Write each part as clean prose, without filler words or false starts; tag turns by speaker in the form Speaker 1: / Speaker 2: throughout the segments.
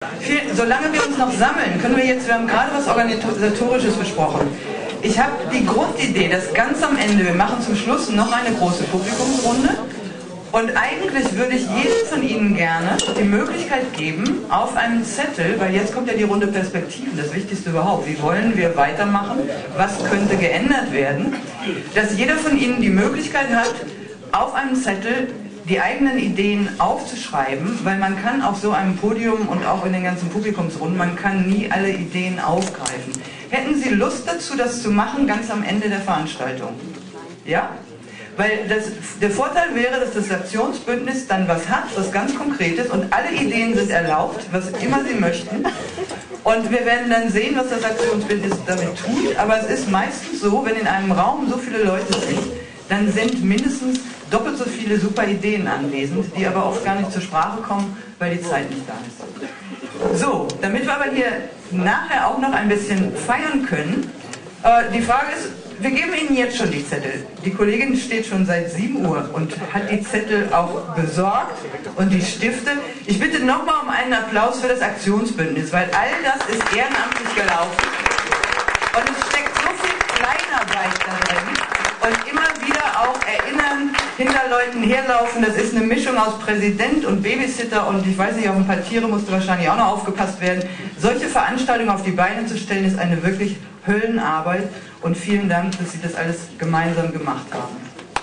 Speaker 1: Solange wir uns noch sammeln, können wir jetzt, wir haben gerade was Organisatorisches besprochen. Ich habe die Grundidee, dass ganz am Ende, wir machen zum Schluss noch eine große Publikumsrunde und eigentlich würde ich jedem von Ihnen gerne die Möglichkeit geben, auf einem Zettel, weil jetzt kommt ja die Runde Perspektiven, das Wichtigste überhaupt, wie wollen wir weitermachen, was könnte geändert werden, dass jeder von Ihnen die Möglichkeit hat, auf einem Zettel die eigenen Ideen aufzuschreiben, weil man kann auf so einem Podium und auch in den ganzen Publikumsrunden, man kann nie alle Ideen aufgreifen. Hätten Sie Lust dazu, das zu machen, ganz am Ende der Veranstaltung? Ja? Weil der Vorteil wäre, dass das Aktionsbündnis dann was hat, was ganz Konkretes und alle Ideen sind erlaubt, was immer Sie möchten. Und wir werden dann sehen, was das Aktionsbündnis damit tut, aber es ist meistens so, wenn in einem Raum so viele Leute sind, dann sind mindestens doppelt so viele super Ideen anwesend, die aber oft gar nicht zur Sprache kommen, weil die Zeit nicht da ist. So, damit wir aber hier nachher auch noch ein bisschen feiern können, die Frage ist, wir geben Ihnen jetzt schon die Zettel. Die Kollegin steht schon seit 7 Uhr und hat die Zettel auch besorgt und die Stifte. Ich bitte nochmal um einen Applaus für das Aktionsbündnis, weil all das ist ehrenamtlich gelaufen und es steckt so viel Kleinarbeit da drin. Und immer wieder auch erinnern, hinter Leuten herlaufen, das ist eine Mischung aus Präsident und Babysitter und ich weiß nicht, auf ein paar Tiere musste wahrscheinlich auch noch aufgepasst werden. Solche Veranstaltungen auf die Beine zu stellen, ist eine wirklich Höllenarbeit und vielen Dank, dass Sie das alles gemeinsam gemacht haben.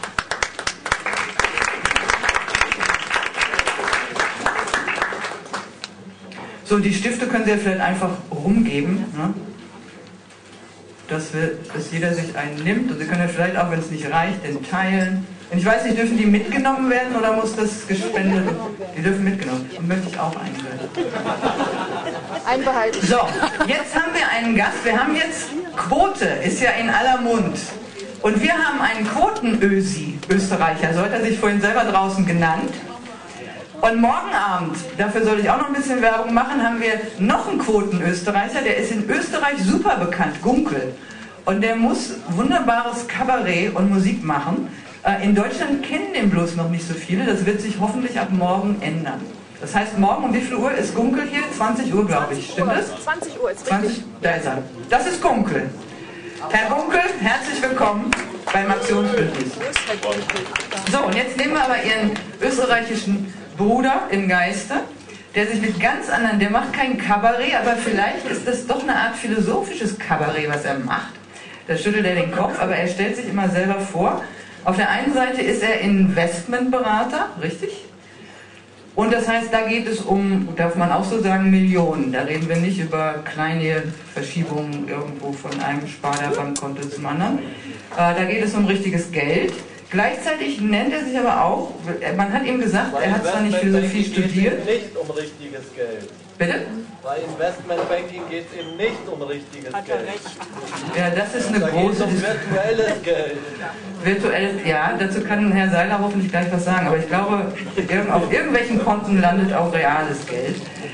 Speaker 1: So, die Stifte können Sie ja vielleicht einfach rumgeben, ne? Dass jeder sich einen nimmt und Sie können ja vielleicht auch, wenn es nicht reicht, den teilen. Und ich weiß nicht, dürfen die mitgenommen werden oder muss das gespendet werden? Die dürfen mitgenommen werden. Und möchte ich auch einbehalten.
Speaker 2: Einbehalten.
Speaker 1: So, jetzt haben wir einen Gast. Wir haben jetzt Quote, ist ja in aller Mund. Und wir haben einen Quoten-Ösi, Österreicher, so hat er sich vorhin selber draußen genannt. Und morgen Abend, dafür soll ich auch noch ein bisschen Werbung machen, haben wir noch einen Quoten-Österreicher, der ist in Österreich super bekannt, Gunkel. Und der muss wunderbares Kabarett und Musik machen. In Deutschland kennen den bloß noch nicht so viele, das wird sich hoffentlich ab morgen ändern. Das heißt, morgen um wie viel Uhr ist Gunkel hier? 20 Uhr, glaube ich, stimmt das?
Speaker 2: 20 Uhr ist richtig.
Speaker 1: Da ist er. Das ist Gunkel. Herr Gunkel, herzlich willkommen beim Aktionsbündnis. So, und jetzt nehmen wir aber Ihren österreichischen Bruder im Geiste, der sich mit ganz anderen, der macht kein Kabarett, aber vielleicht ist das doch eine Art philosophisches Kabarett, was er macht. Da schüttelt er den Kopf, aber er stellt sich immer selber vor. Auf der einen Seite ist er Investmentberater, richtig? Und das heißt, da geht es um, darf man auch so sagen, Millionen. Da reden wir nicht über kleine Verschiebungen irgendwo von einem Sparda-Bankkonto zum anderen. Da geht es um richtiges Geld. Gleichzeitig nennt er sich aber auch, man hat ihm gesagt, er hat zwar nicht Philosophie studiert.
Speaker 3: Geht es nicht um richtiges Geld.
Speaker 1: Bitte?
Speaker 3: Bei Investmentbanking geht es eben nicht um richtiges Geld.
Speaker 1: Ja, das ist eine
Speaker 3: Da geht es
Speaker 1: große
Speaker 3: um virtuelles Geld.
Speaker 1: Virtuelles, ja, dazu kann Herr Seiler hoffentlich gleich was sagen, aber ich glaube, auf irgendwelchen Konten landet auch reales Geld.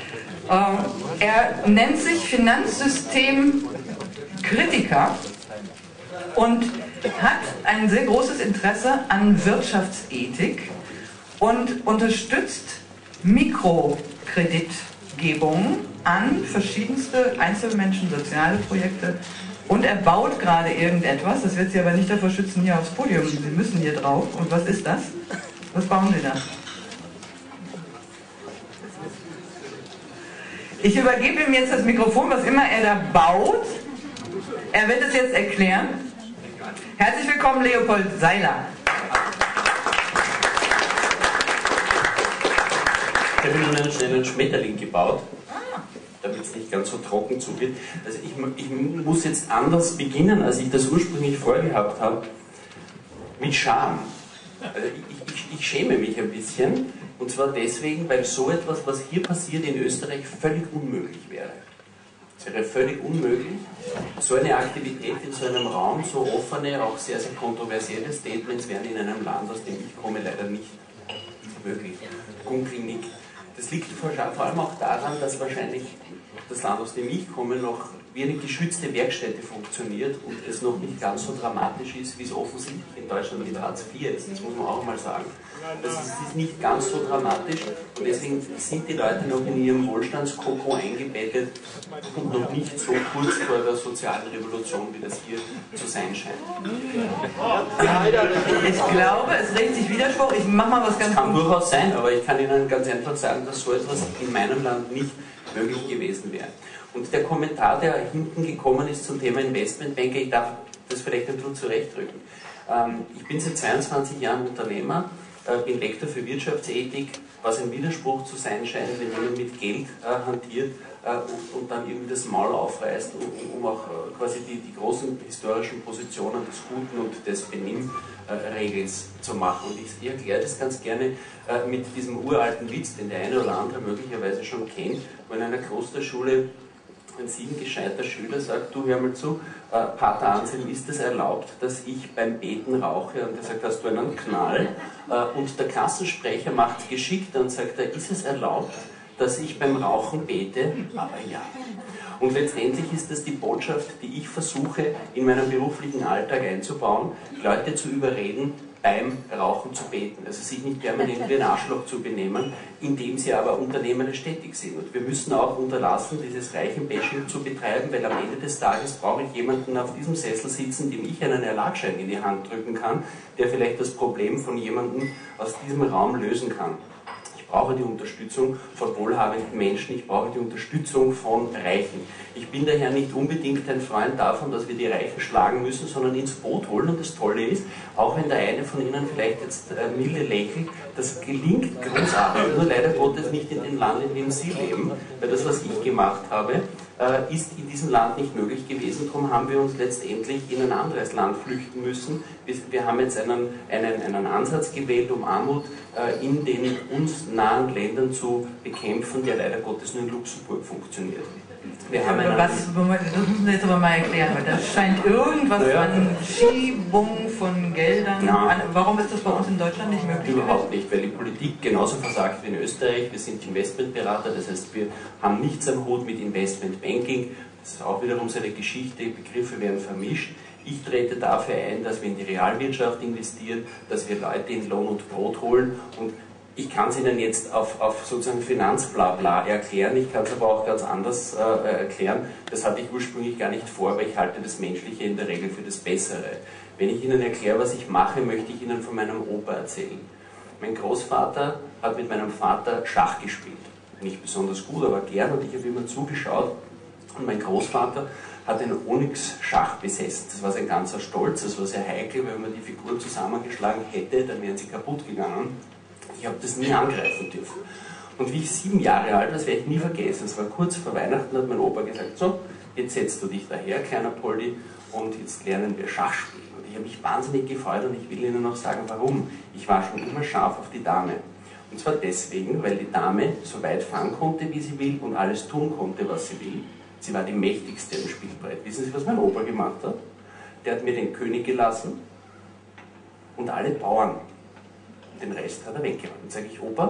Speaker 1: Er nennt sich Finanzsystemkritiker und hat ein sehr großes Interesse an Wirtschaftsethik und unterstützt Mikrokreditgebungen an verschiedenste Einzelmenschen, soziale Projekte und er baut gerade irgendetwas, das wird Sie aber nicht davor schützen, hier aufs Podium, Sie müssen hier drauf. Und was ist das? Was bauen Sie da? Ich übergebe ihm jetzt das Mikrofon, was immer er da baut. Er wird es jetzt erklären. Herzlich willkommen, Leopold Seiler.
Speaker 4: Ich habe nun einen schnellen Schmetterling gebaut, damit es nicht ganz so trocken zugeht. Also ich muss jetzt anders beginnen, als ich das ursprünglich vorgehabt habe, mit Scham. Also ich schäme mich ein bisschen, und zwar deswegen, weil so etwas, was hier passiert in Österreich, völlig unmöglich wäre. Es wäre völlig unmöglich, so eine Aktivität in so einem Raum, so offene, auch sehr, sehr kontroversielle Statements wären in einem Land, aus dem ich komme, leider nicht möglich. Gunkel nickt. Das liegt vor allem auch daran, dass wahrscheinlich das Land, aus dem ich komme, noch wie eine geschützte Werkstätte funktioniert und es noch nicht ganz so dramatisch ist, wie es offensichtlich in Deutschland mit Hartz IV ist. Das muss man auch mal sagen. Das ist nicht ganz so dramatisch und deswegen sind die Leute noch in ihrem Wohlstandskoko eingebettet und noch nicht so kurz vor der sozialen Revolution, wie das hier zu sein scheint.
Speaker 1: Ich glaube, es regt sich Widerspruch. Ich mache mal was ganz
Speaker 4: Kann durchaus sein, aber ich kann Ihnen ganz einfach sagen, dass so etwas in meinem Land nicht möglich gewesen wäre. Und der Kommentar, der hinten gekommen ist zum Thema Investmentbanker, ich darf das vielleicht ein bisschen zurechtrücken. Ich bin seit 22 Jahren Unternehmer, bin Lektor für Wirtschaftsethik, was ein Widerspruch zu sein scheint, wenn jemand mit Geld hantiert und dann irgendwie das Maul aufreißt, um auch quasi die großen historischen Positionen des Guten und des Benimmregels zu machen. Und ich erkläre das ganz gerne mit diesem uralten Witz, den der eine oder andere möglicherweise schon kennt, wo in einer Klosterschule ein 7 gescheiter Schüler sagt, du hör mal zu, Pater Anselm, ist es erlaubt, dass ich beim Beten rauche? Und er sagt, hast du einen Knall? Und der Klassensprecher macht es geschickt und sagt, ist es erlaubt, dass ich beim Rauchen bete? Aber ja. Und letztendlich ist das die Botschaft, die ich versuche, in meinem beruflichen Alltag einzubauen, Leute zu überreden, beim Rauchen zu beten. Also sich nicht permanent wie ein Arschloch zu benehmen, indem sie aber unternehmerisch tätig sind. Und wir müssen auch unterlassen, dieses Reichenbashing zu betreiben, weil am Ende des Tages brauche ich jemanden auf diesem Sessel sitzen, dem ich einen Erlagschein in die Hand drücken kann, der vielleicht das Problem von jemandem aus diesem Raum lösen kann. Ich brauche die Unterstützung von wohlhabenden Menschen, ich brauche die Unterstützung von Reichen. Ich bin daher nicht unbedingt ein Freund davon, dass wir die Reichen schlagen müssen, sondern ins Boot holen. Und das Tolle ist, auch wenn der eine von Ihnen vielleicht jetzt milde lächelt, das gelingt großartig, nur leider Gottes nicht in dem Land, in dem Sie leben, weil das, was ich gemacht habe, ist in diesem Land nicht möglich gewesen. Darum haben wir uns letztendlich in ein anderes Land flüchten müssen. Wir haben jetzt einen Ansatz gewählt, um Armut in den uns nahen Ländern zu bekämpfen, der leider Gottes nur in Luxemburg funktioniert.
Speaker 1: Das müssen Sie jetzt aber mal erklären, weil das scheint irgendwas an Schiebung von Geldern. Ja. Warum ist das bei uns in Deutschland nicht möglich?
Speaker 4: Überhaupt nicht, weil die Politik genauso versagt wie in Österreich. Wir sind Investmentberater, das heißt, wir haben nichts am Hut mit Investmentbanking. Das ist auch wiederum so eine Geschichte, Begriffe werden vermischt. Ich trete dafür ein, dass wir in die Realwirtschaft investieren, dass wir Leute in Lohn und Brot holen und ich kann es Ihnen jetzt auf sozusagen Finanzblabla erklären, ich kann es aber auch ganz anders erklären. Das hatte ich ursprünglich gar nicht vor, weil ich halte das Menschliche in der Regel für das Bessere. Wenn ich Ihnen erkläre, was ich mache, möchte ich Ihnen von meinem Opa erzählen. Mein Großvater hat mit meinem Vater Schach gespielt. Nicht besonders gut, aber gern und ich habe immer zugeschaut. Und mein Großvater hat ein Onyx-Schach besessen. Das war sein ganzer Stolz, das war sehr heikel, wenn man die Figuren zusammengeschlagen hätte, dann wären sie kaputt gegangen. Ich habe das nie angreifen dürfen. Und wie ich 7 Jahre alt war, das werde ich nie vergessen, es war kurz vor Weihnachten, hat mein Opa gesagt, so, jetzt setzt du dich daher, kleiner Poldi, und jetzt lernen wir Schach spielen. Und ich habe mich wahnsinnig gefreut und ich will Ihnen noch sagen, warum. Ich war schon immer scharf auf die Dame. Und zwar deswegen, weil die Dame so weit fahren konnte, wie sie will und alles tun konnte, was sie will. Sie war die mächtigste im Spielbrett. Wissen Sie, was mein Opa gemacht hat? Der hat mir den König gelassen und alle Bauern. Den Rest hat er weggeräumt. Dann sage ich, Opa,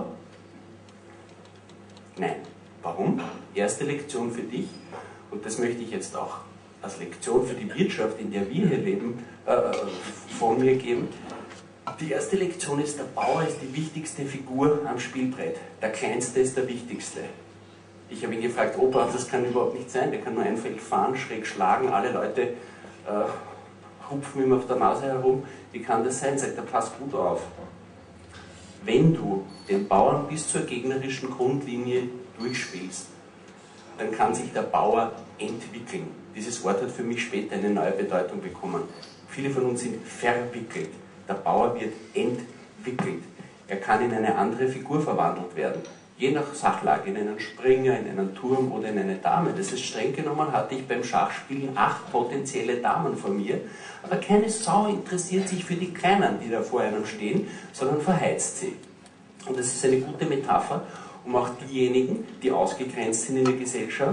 Speaker 4: nein. Warum? Erste Lektion für dich, und das möchte ich jetzt auch als Lektion für die Wirtschaft, in der wir hier leben, von mir geben. Die erste Lektion ist, der Bauer ist die wichtigste Figur am Spielbrett. Der Kleinste ist der Wichtigste. Ich habe ihn gefragt, Opa, das kann überhaupt nicht sein, der kann nur ein Feld fahren, schräg schlagen, alle Leute hupfen ihm auf der Nase herum. Wie kann das sein? Sagt er, pass gut auf. Wenn du den Bauern bis zur gegnerischen Grundlinie durchspielst, dann kann sich der Bauer entwickeln. Dieses Wort hat für mich später eine neue Bedeutung bekommen. Viele von uns sind verwickelt. Der Bauer wird entwickelt. Er kann in eine andere Figur verwandelt werden. Je nach Sachlage, in einen Springer, in einen Turm oder in eine Dame. Das ist streng genommen, hatte ich beim Schachspielen 8 potenzielle Damen vor mir, aber keine Sau interessiert sich für die Kleinen, die da vor einem stehen, sondern verheizt sie. Und das ist eine gute Metapher, um auch diejenigen, die ausgegrenzt sind in der Gesellschaft,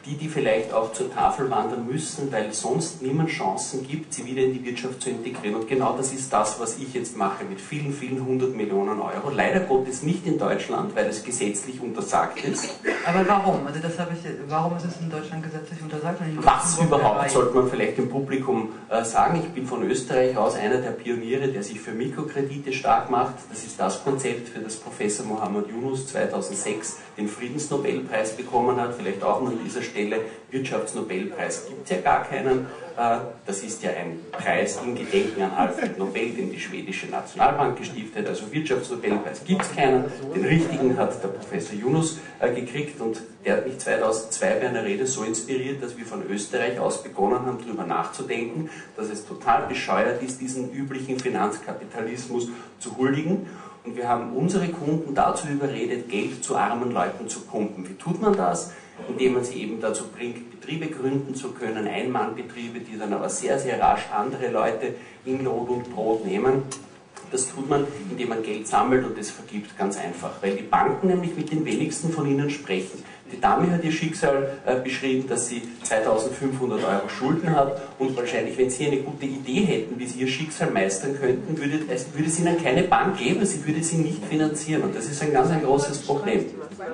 Speaker 4: die vielleicht auch zur Tafel wandern müssen, weil sonst niemand Chancen gibt, sie wieder in die Wirtschaft zu integrieren. Und genau das ist das, was ich jetzt mache mit vielen, vielen 100 Millionen Euro. Leider Gottes nicht in Deutschland, weil es gesetzlich untersagt ist.
Speaker 1: Aber warum? Also warum ist es in Deutschland gesetzlich untersagt?
Speaker 4: Was überhaupt, sollte man vielleicht dem Publikum sagen. Ich bin von Österreich aus einer der Pioniere, der sich für Mikrokredite stark macht. Das ist das Konzept, für das Professor Muhammad Yunus 2006 den Friedensnobelpreis bekommen hat. Vielleicht auch an dieser Stelle, Wirtschaftsnobelpreis gibt es ja gar keinen. Das ist ja ein Preis im Gedenken an Alfred Nobel, den die schwedische Nationalbank gestiftet hat. Also Wirtschaftsnobelpreis gibt es keinen. Den richtigen hat der Professor Yunus gekriegt und der hat mich 2002 bei einer Rede so inspiriert, dass wir von Österreich aus begonnen haben, darüber nachzudenken, dass es total bescheuert ist, diesen üblichen Finanzkapitalismus zu huldigen. Und wir haben unsere Kunden dazu überredet, Geld zu armen Leuten zu pumpen. Wie tut man das? Indem man sie eben dazu bringt, Betriebe gründen zu können, Einmannbetriebe, die dann aber sehr, sehr rasch andere Leute in Lohn und Brot nehmen. Das tut man, indem man Geld sammelt und es vergibt, ganz einfach. Weil die Banken nämlich mit den wenigsten von ihnen sprechen. Die Dame hat ihr Schicksal beschrieben, dass sie 2500 Euro Schulden hat und wahrscheinlich, wenn sie eine gute Idee hätten, wie sie ihr Schicksal meistern könnten, würde es ihnen keine Bank geben, sie würde sie nicht finanzieren. Und das ist ein ganz großes Problem.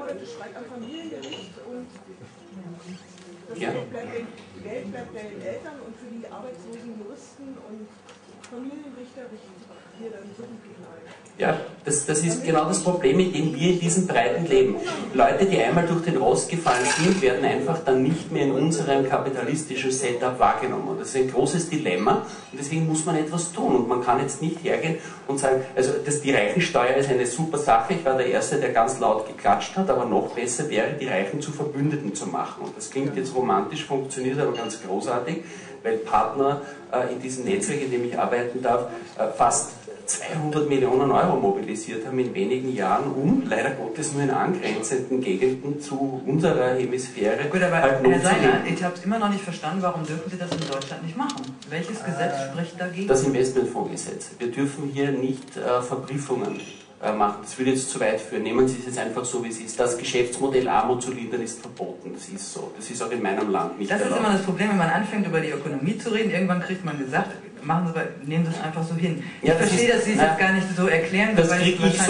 Speaker 4: Ja.
Speaker 5: Geld bleibt bei den Eltern und für die arbeitslosen Juristen und Familienrichter richten wir dann so gut ein.
Speaker 4: Ja, das ist genau das Problem, mit dem wir in diesen Breiten leben. Leute, die einmal durch den Rost gefallen sind, werden einfach dann nicht mehr in unserem kapitalistischen Setup wahrgenommen. Und das ist ein großes Dilemma und deswegen muss man etwas tun. Und man kann jetzt nicht hergehen und sagen, also die Reichensteuer ist eine super Sache. Ich war der Erste, der ganz laut geklatscht hat, aber noch besser wäre, die Reichen zu Verbündeten zu machen. Und das klingt jetzt romantisch, funktioniert aber ganz großartig, weil Partner in diesem Netzwerk, in dem ich arbeiten darf, fast 200 Millionen Euro mobilisiert haben in wenigen Jahren, um leider Gottes nur in angrenzenden Gegenden zu unserer Hemisphäre.
Speaker 1: Gut, aber Herr Seiner, ich habe es immer noch nicht verstanden, warum dürfen Sie das in Deutschland nicht machen? Welches Gesetz spricht dagegen?
Speaker 4: Das Investmentfondsgesetz. Wir dürfen hier nicht Verbriefungen machen. Das würde jetzt zu weit führen. Nehmen Sie es jetzt einfach so, wie es ist. Das Geschäftsmodell Armut zu lindern ist verboten. Das ist so. Das ist auch in meinem Land nicht erlaubt.
Speaker 1: Das ist immer das Problem, wenn man anfängt, über die Ökonomie zu reden. Irgendwann kriegt man gesagt, nehmen Sie es einfach so hin. Ich verstehe, dass Sie es jetzt gar nicht so erklären.
Speaker 4: Das kriege ich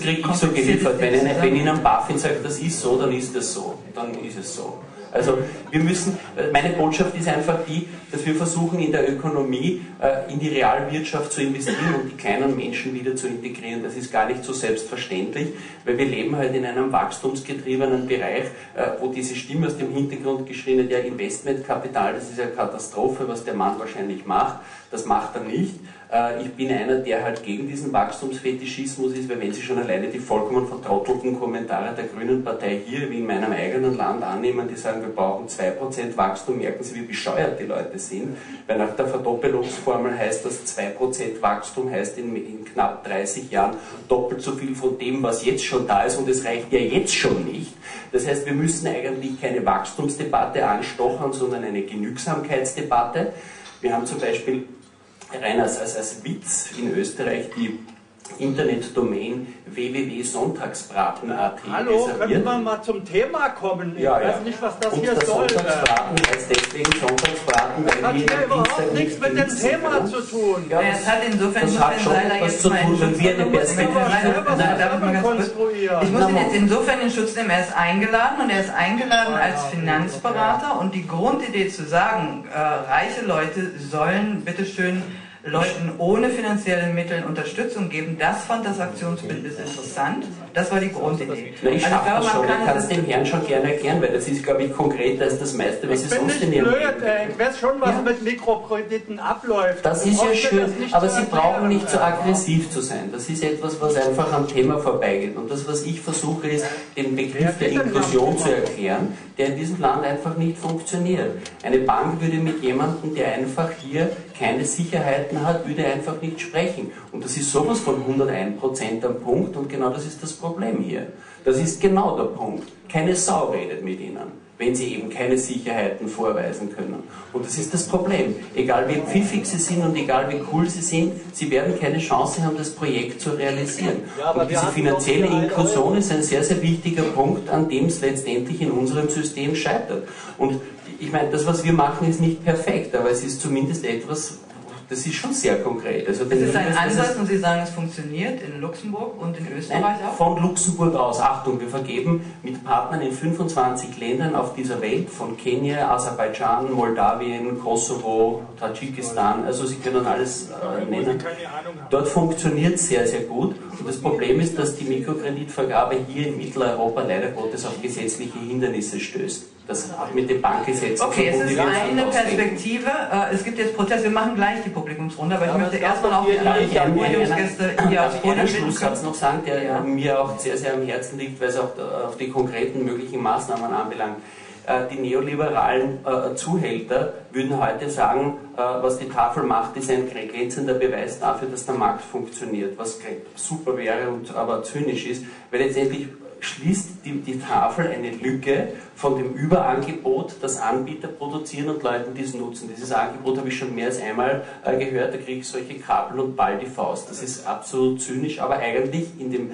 Speaker 4: so geliefert. Wenn Ihnen BaFin sagt, das ist so, dann ist das so. Dann ist es so. Also wir müssen, meine Botschaft ist einfach die, dass wir versuchen in der Ökonomie in die Realwirtschaft zu investieren und die kleinen Menschen wieder zu integrieren. Das ist gar nicht so selbstverständlich, weil wir leben halt in einem wachstumsgetriebenen Bereich, wo diese Stimme aus dem Hintergrund geschrien hat, ja Investmentkapital, das ist ja Katastrophe, was der Mann wahrscheinlich macht, das macht er nicht. Ich bin einer, der halt gegen diesen Wachstumsfetischismus ist, weil wenn Sie schon alleine die vollkommen vertrottelten Kommentare der Grünen Partei hier wie in meinem eigenen Land annehmen, die sagen, wir brauchen 2% Wachstum, merken Sie, wie bescheuert die Leute sind, weil nach der Verdoppelungsformel heißt das 2% Wachstum heißt in knapp 30 Jahren doppelt so viel von dem, was jetzt schon da ist und es reicht ja jetzt schon nicht. Das heißt, wir müssen eigentlich keine Wachstumsdebatte anstochern, sondern eine Genügsamkeitsdebatte. Wir haben zum Beispiel rein als Witz in Österreich die Internetdomain www.sonntagsbraten.at
Speaker 3: Hallo, können wir mal zum Thema kommen? Ich weiß nicht, was das hier soll.
Speaker 4: Sonntagsbraten heißt deswegen Sonntagsbraten,
Speaker 3: das hat hier überhaupt nichts mit dem Thema zu tun.
Speaker 1: Ja, es hat insofern
Speaker 4: schon was zu tun, wenn wir eine Perspektive
Speaker 1: Ich muss ihn jetzt insofern in Schutz nehmen, er ist eingeladen und er ist eingeladen als Finanzberater und die Grundidee zu sagen, reiche Leute sollen bitteschön Leuten ohne finanzielle Mittel Unterstützung geben, das fand das Aktionsbündnis interessant. Das war die Grundidee.
Speaker 4: Na, ich schaffe das schon, ich kann es dem Herrn schon gerne erklären, weil das ist, glaube ich, konkreter als das meiste, was Sie sonst in Ihrem Leben...
Speaker 3: Ich weiß schon, was mit Mikrokrediten abläuft.
Speaker 4: Das ist ja schön, aber Sie brauchen nicht so aggressiv zu sein. Das ist etwas, was einfach am Thema vorbeigeht. Und das, was ich versuche, ist, den Begriff der Inklusion zu erklären, der in diesem Land einfach nicht funktioniert. Eine Bank würde mit jemandem, der einfach hier keine Sicherheiten hat, würde einfach nicht sprechen. Und das ist sowas von 101% am Punkt und genau das ist das Problem hier. Das ist genau der Punkt. Keine Sau redet mit ihnen, wenn sie eben keine Sicherheiten vorweisen können. Und das ist das Problem. Egal wie pfiffig sie sind und egal wie cool sie sind, sie werden keine Chance haben, das Projekt zu realisieren.
Speaker 3: Ja,
Speaker 4: und diese finanzielle Inklusion ist ein sehr, sehr wichtiger Punkt, an dem es letztendlich in unserem System scheitert. Und ich meine, das, was wir machen, ist nicht perfekt, aber es ist zumindest etwas, das ist schon sehr konkret. Also
Speaker 1: das ist ein Ansatz und Sie sagen, es funktioniert in Luxemburg und in Österreich auch?
Speaker 4: Von Luxemburg aus. Achtung, wir vergeben mit Partnern in 25 Ländern auf dieser Welt, von Kenia, Aserbaidschan, Moldawien, Kosovo, Tadschikistan, also Sie können alles nennen. Dort funktioniert es sehr, sehr gut. Und das Problem ist, dass die Mikrokreditvergabe hier in Mitteleuropa leider Gottes auf gesetzliche Hindernisse stößt. Das hat mit dem Bankgesetz zu tun.
Speaker 1: Okay, es ist eine Perspektive. Es gibt jetzt Proteste. Wir machen gleich die Publikumsrunde, aber ich möchte erstmal auch die anderen Podiumsgäste hier aufs Podium
Speaker 4: einen Schlusssatz noch sagen, der mir auch sehr, sehr am Herzen liegt, weil es auch auf die konkreten möglichen Maßnahmen anbelangt. Die neoliberalen Zuhälter würden heute sagen, was die Tafel macht, ist ein glänzender Beweis dafür, dass der Markt funktioniert, was super wäre und aber zynisch ist, weil letztendlich schließt die Tafel eine Lücke von dem Überangebot, das Anbieter produzieren und Leuten dies nutzen. Dieses Angebot habe ich schon mehr als einmal gehört, da kriege ich solche Kabel und Ball die Faust. Das ist absolut zynisch, aber eigentlich in dem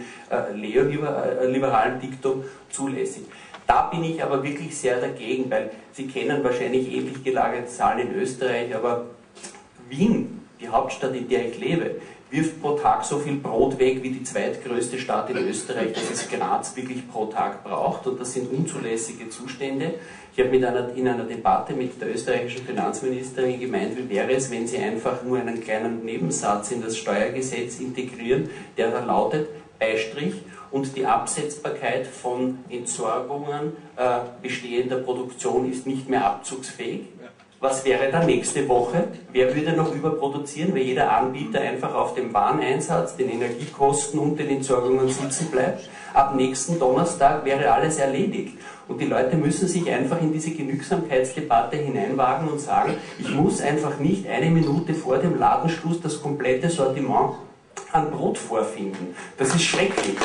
Speaker 4: neoliberalen Diktum zulässig. Da bin ich aber wirklich sehr dagegen, weil Sie kennen wahrscheinlich ähnlich gelagerte Zahlen in Österreich, aber Wien, die Hauptstadt, in der ich lebe, wirft pro Tag so viel Brot weg wie die zweitgrößte Stadt in Österreich, dass es Graz wirklich pro Tag braucht, und das sind unzulässige Zustände. Ich habe in einer Debatte mit der österreichischen Finanzministerin gemeint, wie wäre es, wenn Sie einfach nur einen kleinen Nebensatz in das Steuergesetz integrieren, der da lautet, Beistrich, und die Absetzbarkeit von Entsorgungen bestehender Produktion ist nicht mehr abzugsfähig. Was wäre dann nächste Woche? Wer würde noch überproduzieren, weil jeder Anbieter einfach auf dem Wareneinsatz, den Energiekosten und den Entsorgungen sitzen bleibt? Ab nächsten Donnerstag wäre alles erledigt. Und die Leute müssen sich einfach in diese Genügsamkeitsdebatte hineinwagen und sagen, ich muss einfach nicht eine Minute vor dem Ladenschluss das komplette Sortiment an Brot vorfinden. Das ist schrecklich.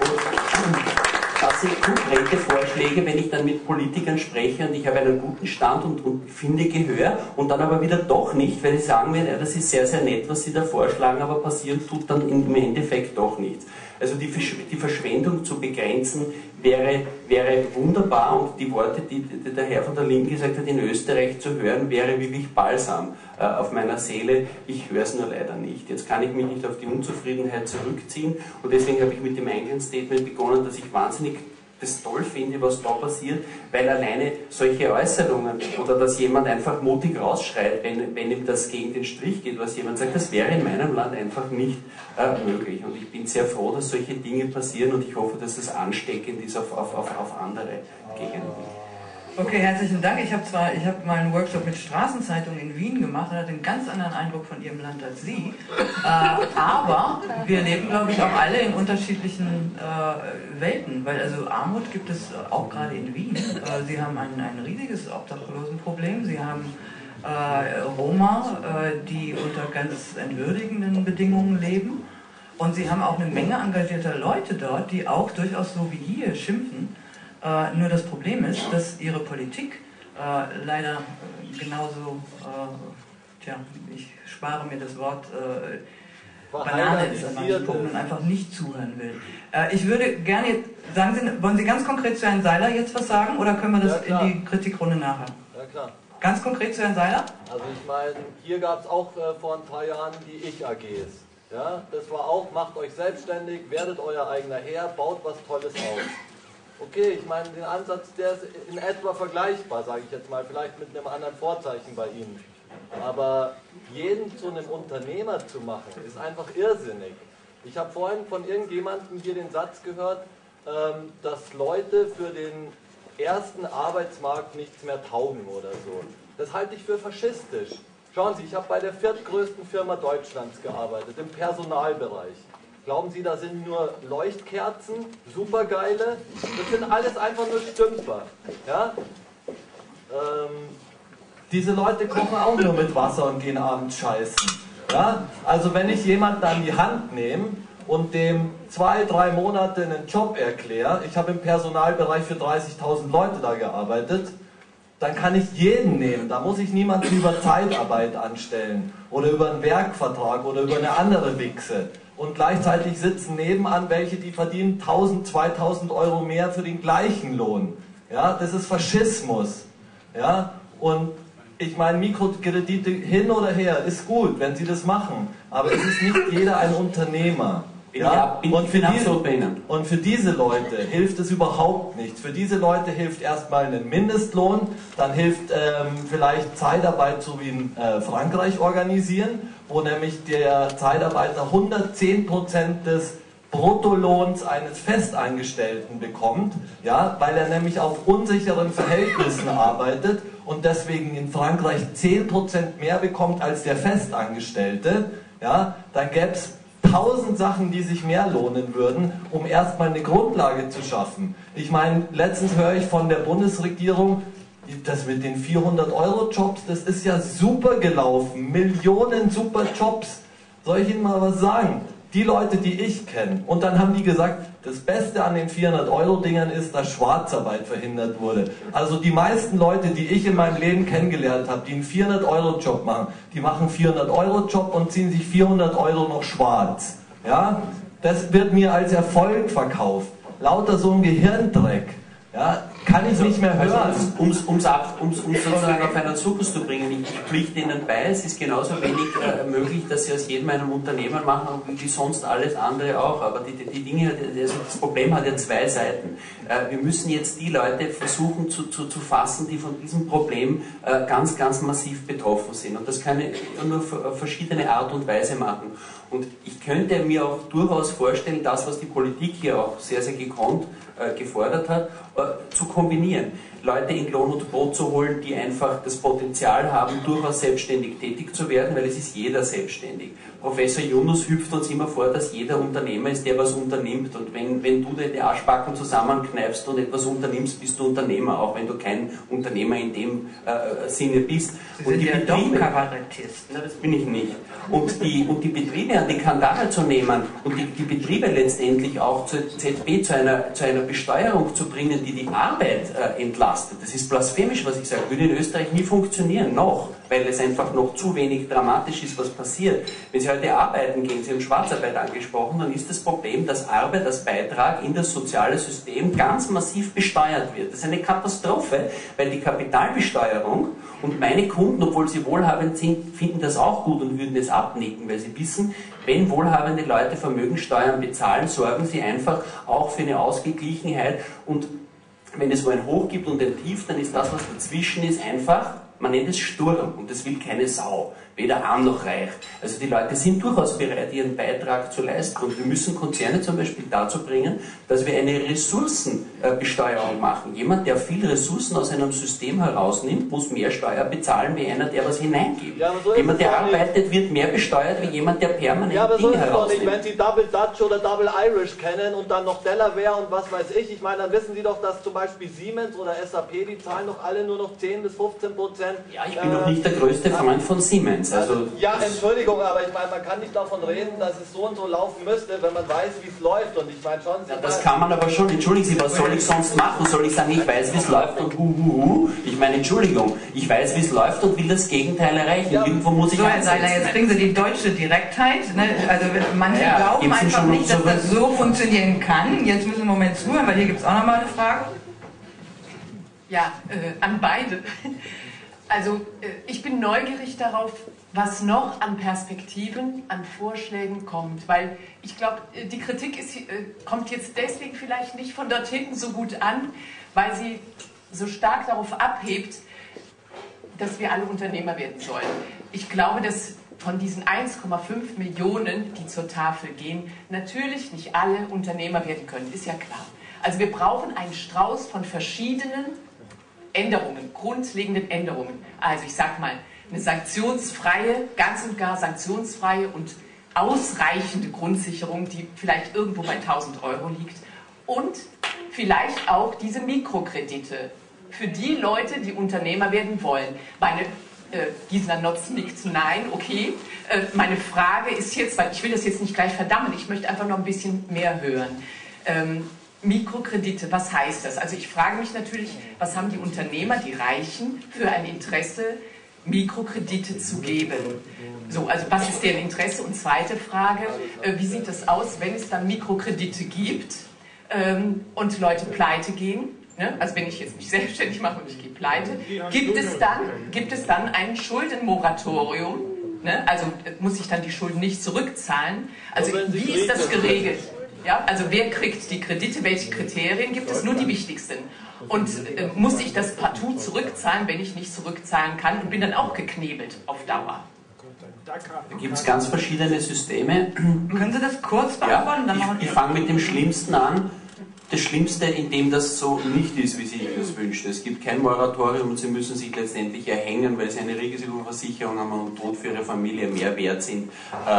Speaker 4: Und das sind konkrete Vorschläge, wenn ich dann mit Politikern spreche und ich habe einen guten Stand und finde Gehör und dann aber wieder doch nicht, weil sie sagen mir, ja, das ist sehr, sehr nett, was sie da vorschlagen, aber passieren tut dann im Endeffekt doch nichts. Also die Verschwendung zu begrenzen wäre wunderbar, und die Worte, die der Herr von der Linken gesagt hat, in Österreich zu hören, wäre wirklich Balsam auf meiner Seele. Ich höre es nur leider nicht. Jetzt kann ich mich nicht auf die Unzufriedenheit zurückziehen, und deswegen habe ich mit dem Eingangsstatement begonnen, dass ich wahnsinnig das toll finde, was da passiert, weil alleine solche Äußerungen oder dass jemand einfach mutig rausschreit, wenn ihm das gegen den Strich geht, was jemand sagt, das wäre in meinem Land einfach nicht möglich. Und ich bin sehr froh, dass solche Dinge passieren, und ich hoffe, dass es ansteckend ist auf andere Gegenden.
Speaker 1: Okay, herzlichen Dank. Ich habe mal einen Workshop mit Straßenzeitungen in Wien gemacht und hatte einen ganz anderen Eindruck von Ihrem Land als Sie. Aber wir leben, glaube ich, auch alle in unterschiedlichen Welten, weil also Armut gibt es auch gerade in Wien. Sie haben ein riesiges Obdachlosenproblem. Sie haben Roma, die unter ganz entwürdigenden Bedingungen leben. Und Sie haben auch eine Menge engagierter Leute dort, die auch durchaus so wie hier schimpfen. Nur das Problem ist, dass ihre Politik leider genauso, ich spare mir das Wort, Banane ist an manchen Punkten und einfach nicht zuhören will. Ich würde gerne, wollen Sie ganz konkret zu Herrn Seiler jetzt was sagen, oder können wir das in die Kritikrunde nachher?
Speaker 3: Ja, klar.
Speaker 1: Ganz konkret zu Herrn Seiler?
Speaker 3: Also ich meine, hier gab es auch vor ein paar Jahren die Ich-AGs. Ja? Das war auch, macht euch selbstständig, werdet euer eigener Herr, baut was Tolles auf. Okay, ich meine, den Ansatz, der ist in etwa vergleichbar, sage ich jetzt mal, vielleicht mit einem anderen Vorzeichen bei Ihnen. Aber jeden zu einem Unternehmer zu machen, ist einfach irrsinnig. Ich habe vorhin von irgendjemandem hier den Satz gehört, dass Leute für den ersten Arbeitsmarkt nichts mehr taugen oder so. Das halte ich für faschistisch. Schauen Sie, ich habe bei der viertgrößten Firma Deutschlands gearbeitet, im Personalbereich. Glauben Sie, da sind nur Leuchtkerzen, supergeile? Das sind alles einfach nur Stümper. Ja? Diese Leute kochen auch nur mit Wasser und gehen abends scheißen. Ja? Also wenn ich jemanden an die Hand nehme und dem 2-3 Monate einen Job erkläre, ich habe im Personalbereich für 30.000 Leute da gearbeitet, dann kann ich jeden nehmen. Da muss ich niemanden über Zeitarbeit anstellen oder über einen Werkvertrag oder über eine andere Wichse. Und gleichzeitig sitzen nebenan welche, die verdienen 1.000, 2.000 Euro mehr für den gleichen Lohn. Ja, das ist Faschismus. Ja, und ich meine, Mikrokredite hin oder her ist gut, wenn sie das machen. Aber es ist nicht jeder ein Unternehmer. Ja? Und für diese Leute hilft es überhaupt nichts. Für diese Leute hilft erstmal ein Mindestlohn, dann hilft vielleicht Zeitarbeit, so wie in Frankreich organisieren, wo nämlich der Zeitarbeiter 110% des Bruttolohns eines Festangestellten bekommt, ja, weil er nämlich auf unsicheren Verhältnissen arbeitet und deswegen in Frankreich 10% mehr bekommt als der Festangestellte, ja, dann gäbe es 1000 Sachen, die sich mehr lohnen würden, um erstmal eine Grundlage zu schaffen. Ich meine, letztens höre ich von der Bundesregierung, das mit den 400-Euro-Jobs, das ist ja super gelaufen, Millionen super Jobs. Soll ich Ihnen mal was sagen? Die Leute, die ich kenne, und dann haben die gesagt, das Beste an den 400-Euro-Dingern ist, dass Schwarzarbeit verhindert wurde. Also die meisten Leute, die ich in meinem Leben kennengelernt habe, die einen 400-Euro-Job machen, die machen einen 400-Euro-Job und ziehen sich 400 Euro noch schwarz. Ja? Das wird mir als Erfolg verkauft. Lauter so ein Gehirndreck. Ja, kann ich nicht mehr hören.
Speaker 4: Also, um sozusagen auf einen Zucker zu bringen, ich pflichte Ihnen bei, es ist genauso wenig möglich, dass Sie aus jedem einen Unternehmer machen, wie sonst alles andere auch. Aber die Dinge, also das Problem hat ja zwei Seiten. Wir müssen jetzt die Leute versuchen zu fassen, die von diesem Problem ganz, ganz massiv betroffen sind. Und das kann ich nur auf verschiedene Art und Weise machen. Und ich könnte mir auch durchaus vorstellen, das, was die Politik hier auch sehr, sehr gekonnt gefordert hat, zu kombinieren. Leute in Lohn und Brot zu holen, die einfach das Potenzial haben, durchaus selbstständig tätig zu werden, weil es ist jeder selbstständig. Professor Yunus hüpft uns immer vor, dass jeder Unternehmer ist, der was unternimmt. Und wenn du die Arschbacken zusammenkneifst und etwas unternimmst, bist du Unternehmer, auch wenn du kein Unternehmer in dem Sinne bist.
Speaker 1: Sie sind ja doch Kabarettist.
Speaker 4: Das bin ich nicht. Und die Betriebe an die Kandare zu nehmen und die Betriebe letztendlich auch zur ZB zu einer Besteuerung zu bringen, die die Arbeit entlastet. Das ist blasphemisch, was ich sage. Würde in Österreich nie funktionieren, noch, weil es einfach noch zu wenig dramatisch ist, was passiert. Wenn Sie heute arbeiten gehen, Sie haben Schwarzarbeit angesprochen, dann ist das Problem, dass Arbeit als Beitrag in das soziale System ganz massiv besteuert wird. Das ist eine Katastrophe, weil die Kapitalbesteuerung und meine Kunden, obwohl sie wohlhabend sind, finden das auch gut und würden es abnicken, weil sie wissen, wenn wohlhabende Leute Vermögensteuern bezahlen, sorgen sie einfach auch für eine Ausgeglichenheit. Und wenn es so ein Hoch gibt und ein Tief, dann ist das, was dazwischen ist, einfach, man nennt es Sturm und das will keine Sau. Weder arm noch reich. Also die Leute sind durchaus bereit, ihren Beitrag zu leisten. Und wir müssen Konzerne zum Beispiel dazu bringen, dass wir eine Ressourcenbesteuerung machen. Jemand, der viel Ressourcen aus einem System herausnimmt, muss mehr Steuer bezahlen wie einer, der was hineingibt.
Speaker 3: Ja, so
Speaker 4: jemand, der arbeitet, wird mehr besteuert wie jemand, der permanent Dinge herausnimmt.
Speaker 3: Wenn Sie Double Dutch oder Double Irish kennen und dann noch Delaware und was weiß ich meine, dann wissen Sie doch, dass zum Beispiel Siemens oder SAP, die zahlen doch alle nur noch 10 bis 15%.
Speaker 4: Ja, ich bin noch nicht der größte Freund von Siemens. Also
Speaker 3: ja, Entschuldigung, aber ich meine, man kann nicht davon reden, dass es so und so laufen müsste, wenn man weiß, wie es läuft. Und ich meine schon...
Speaker 4: Ja, das kann man aber schon. Entschuldigen Sie, was soll ich sonst machen? Soll ich sagen, ich weiß, wie es läuft und Ich meine, Entschuldigung, ich weiß, wie es läuft und will das Gegenteil erreichen. Ja. Irgendwo muss ich ansetzen.
Speaker 1: Jetzt kriegen Sie die deutsche Direktheit. Ne? Also manche glauben einfach nicht, dass das so funktionieren kann. Jetzt müssen wir im Moment zuhören, weil hier gibt es auch nochmal eine Frage.
Speaker 6: Ja, an beide. Also ich bin neugierig darauf, was noch an Perspektiven, an Vorschlägen kommt. Weil ich glaube, die Kritik kommt jetzt deswegen vielleicht nicht von dort hinten so gut an, weil sie so stark darauf abhebt, dass wir alle Unternehmer werden sollen. Ich glaube, dass von diesen 1,5 Millionen, die zur Tafel gehen, natürlich nicht alle Unternehmer werden können, ist ja klar. Also wir brauchen einen Strauß von verschiedenen Änderungen, grundlegenden Änderungen. Also ich sage mal, eine sanktionsfreie, ganz und gar sanktionsfreie und ausreichende Grundsicherung, die vielleicht irgendwo bei 1.000 Euro liegt. Und vielleicht auch diese Mikrokredite für die Leute, die Unternehmer werden wollen. Meine Gisela Notz nickt nein, okay. Meine Frage ist jetzt, weil ich will das jetzt nicht gleich verdammen, ich möchte einfach noch ein bisschen mehr hören. Mikrokredite, was heißt das? Also ich frage mich natürlich, was haben die Unternehmer, die Reichen, für ein Interesse, Mikrokredite zu geben? So, also was ist deren Interesse? Und zweite Frage, wie sieht es aus, wenn es dann Mikrokredite gibt und Leute pleite gehen? Ne? Also wenn ich jetzt mich selbstständig mache und ich gehe pleite, gibt es dann ein Schuldenmoratorium? Ne? Also muss ich dann die Schulden nicht zurückzahlen? Also wie ist das geregelt? Ja, also wer kriegt die Kredite, welche Kriterien gibt es? Nur die wichtigsten. Und muss ich das partout zurückzahlen, wenn ich nicht zurückzahlen kann und bin dann auch geknebelt auf Dauer?
Speaker 4: Da gibt es ganz verschiedene Systeme.
Speaker 1: Können Sie das kurz beantworten?
Speaker 4: Ja, ich fange mit dem Schlimmsten an. Das Schlimmste, in dem das so nicht ist, wie Sie sich das wünschen. Es gibt kein Moratorium und Sie müssen sich letztendlich erhängen, weil Sie eine Risikoversicherung haben und Tod für Ihre Familie mehr wert sind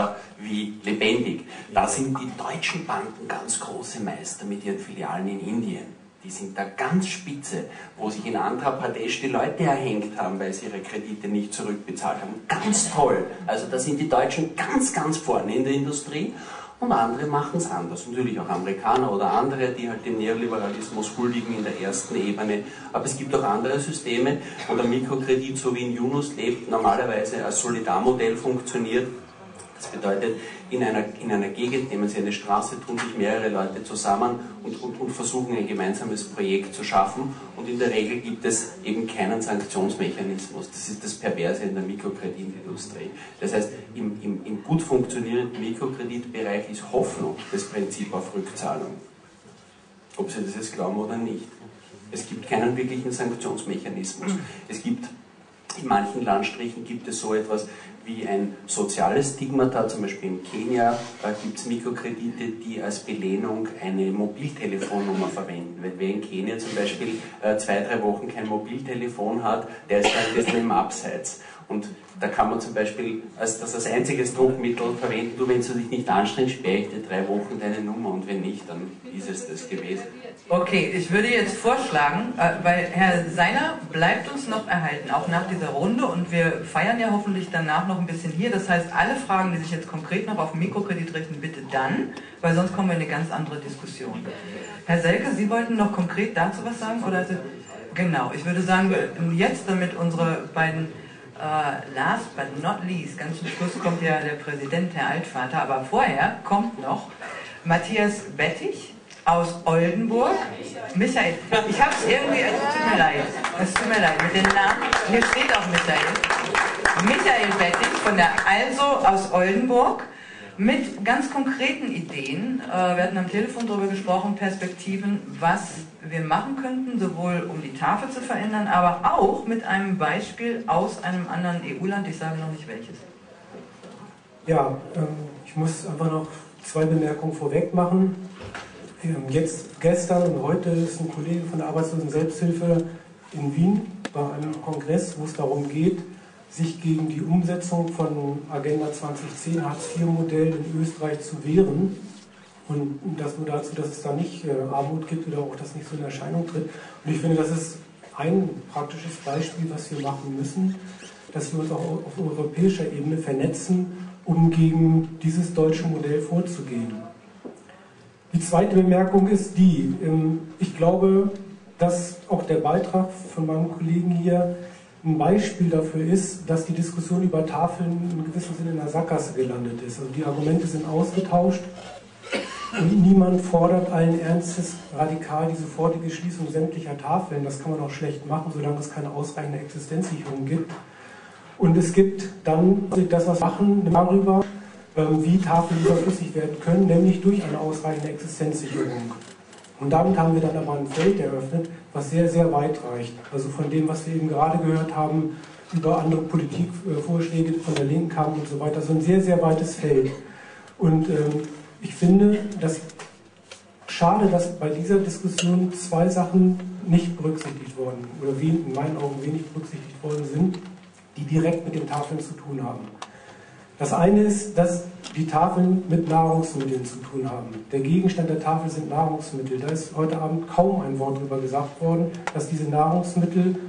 Speaker 4: wie lebendig. Da sind die deutschen Banken ganz große Meister mit ihren Filialen in Indien. Die sind da ganz spitze, wo sich in Andhra Pradesh die Leute erhängt haben, weil sie ihre Kredite nicht zurückbezahlt haben. Ganz toll. Also da sind die Deutschen ganz, ganz vorne in der Industrie. Und andere machen es anders. Natürlich auch Amerikaner oder andere, die halt dem Neoliberalismus huldigen in der ersten Ebene. Aber es gibt auch andere Systeme, wo der Mikrokredit, so wie in Yunus lebt, normalerweise als Solidarmodell funktioniert. Das bedeutet, in einer Gegend nehmen Sie eine Straße, tun sich mehrere Leute zusammen und versuchen ein gemeinsames Projekt zu schaffen. Und in der Regel gibt es eben keinen Sanktionsmechanismus. Das ist das Perverse in der Mikrokreditinindustrie. Das heißt, im gut funktionierenden Mikrokreditbereich ist Hoffnung das Prinzip auf Rückzahlung. Ob Sie das jetzt glauben oder nicht. Es gibt keinen wirklichen Sanktionsmechanismus. Es gibt in manchen Landstrichen gibt es so etwas wie ein soziales Stigmata, zum Beispiel in Kenia gibt es Mikrokredite, die als Belehnung eine Mobiltelefonnummer verwenden. Wenn wer in Kenia zum Beispiel 2-3 Wochen kein Mobiltelefon hat, der ist halt ein bisschen im Abseits. Und da kann man zum Beispiel das als einziges Druckmittel verwenden, du, wenn du dich nicht anstrengst, sperre ich dir 3 Wochen deine Nummer und wenn nicht, dann ist es das gewesen.
Speaker 1: Okay, ich würde jetzt vorschlagen, weil Herr Seiner bleibt uns noch erhalten, auch nach dieser Runde, und wir feiern ja hoffentlich danach noch ein bisschen hier. Das heißt, alle Fragen, die sich jetzt konkret noch auf den Mikrokredit richten, bitte dann, weil sonst kommen wir in eine ganz andere Diskussion. Herr Selke, Sie wollten noch konkret dazu was sagen? Oder? Genau, ich würde sagen, jetzt, damit unsere beiden last but not least, ganz zum Schluss kommt ja der Präsident, Herr Altvater, aber vorher kommt noch Matthias Bettig aus Oldenburg. Michael, ich habe es irgendwie, es tut mir leid, mit den Namen, hier steht auch Michael. Michael Bettig von der Also aus Oldenburg mit ganz konkreten Ideen. Wir hatten am Telefon darüber gesprochen, Perspektiven, was wir machen könnten, sowohl um die Tafel zu verändern, aber auch mit einem Beispiel aus einem anderen EU-Land, ich sage noch nicht welches.
Speaker 7: Ja, ich muss einfach noch 2 Bemerkungen vorweg machen. Gestern und heute ist ein Kollege von der Arbeitslosen Selbsthilfe in Wien bei einem Kongress, wo es darum geht, sich gegen die Umsetzung von Agenda 2010 Hartz-IV-Modell in Österreich zu wehren. Und das nur dazu, dass es da nicht Armut gibt oder auch das nicht so in Erscheinung tritt. Und ich finde, das ist ein praktisches Beispiel, was wir machen müssen, dass wir uns auch auf europäischer Ebene vernetzen, um gegen dieses deutsche Modell vorzugehen. Die zweite Bemerkung ist die, ich glaube, dass auch der Beitrag von meinem Kollegen hier ein Beispiel dafür ist, dass die Diskussion über Tafeln in gewissem Sinne in der Sackgasse gelandet ist. Also die Argumente sind ausgetauscht und niemand fordert allen Ernstes radikal die sofortige Schließung sämtlicher Tafeln. Das kann man auch schlecht machen, solange es keine ausreichende Existenzsicherung gibt. Und es gibt dann das, was wir machen darüber, wie Tafeln überflüssig werden können, nämlich durch eine ausreichende Existenzsicherung. Und damit haben wir dann aber ein Feld eröffnet, was sehr, sehr weit reicht. Also von dem, was wir eben gerade gehört haben, über andere Politikvorschläge von der Linken kamen und so weiter, so ein sehr, sehr weites Feld. Und ich finde, das schade, dass bei dieser Diskussion 2 Sachen nicht berücksichtigt worden, oder in meinen Augen wenig berücksichtigt worden sind, die direkt mit den Tafeln zu tun haben. Das eine ist, dass die Tafeln mit Nahrungsmitteln zu tun haben. Der Gegenstand der Tafel sind Nahrungsmittel. Da ist heute Abend kaum ein Wort darüber gesagt worden, dass diese Nahrungsmittel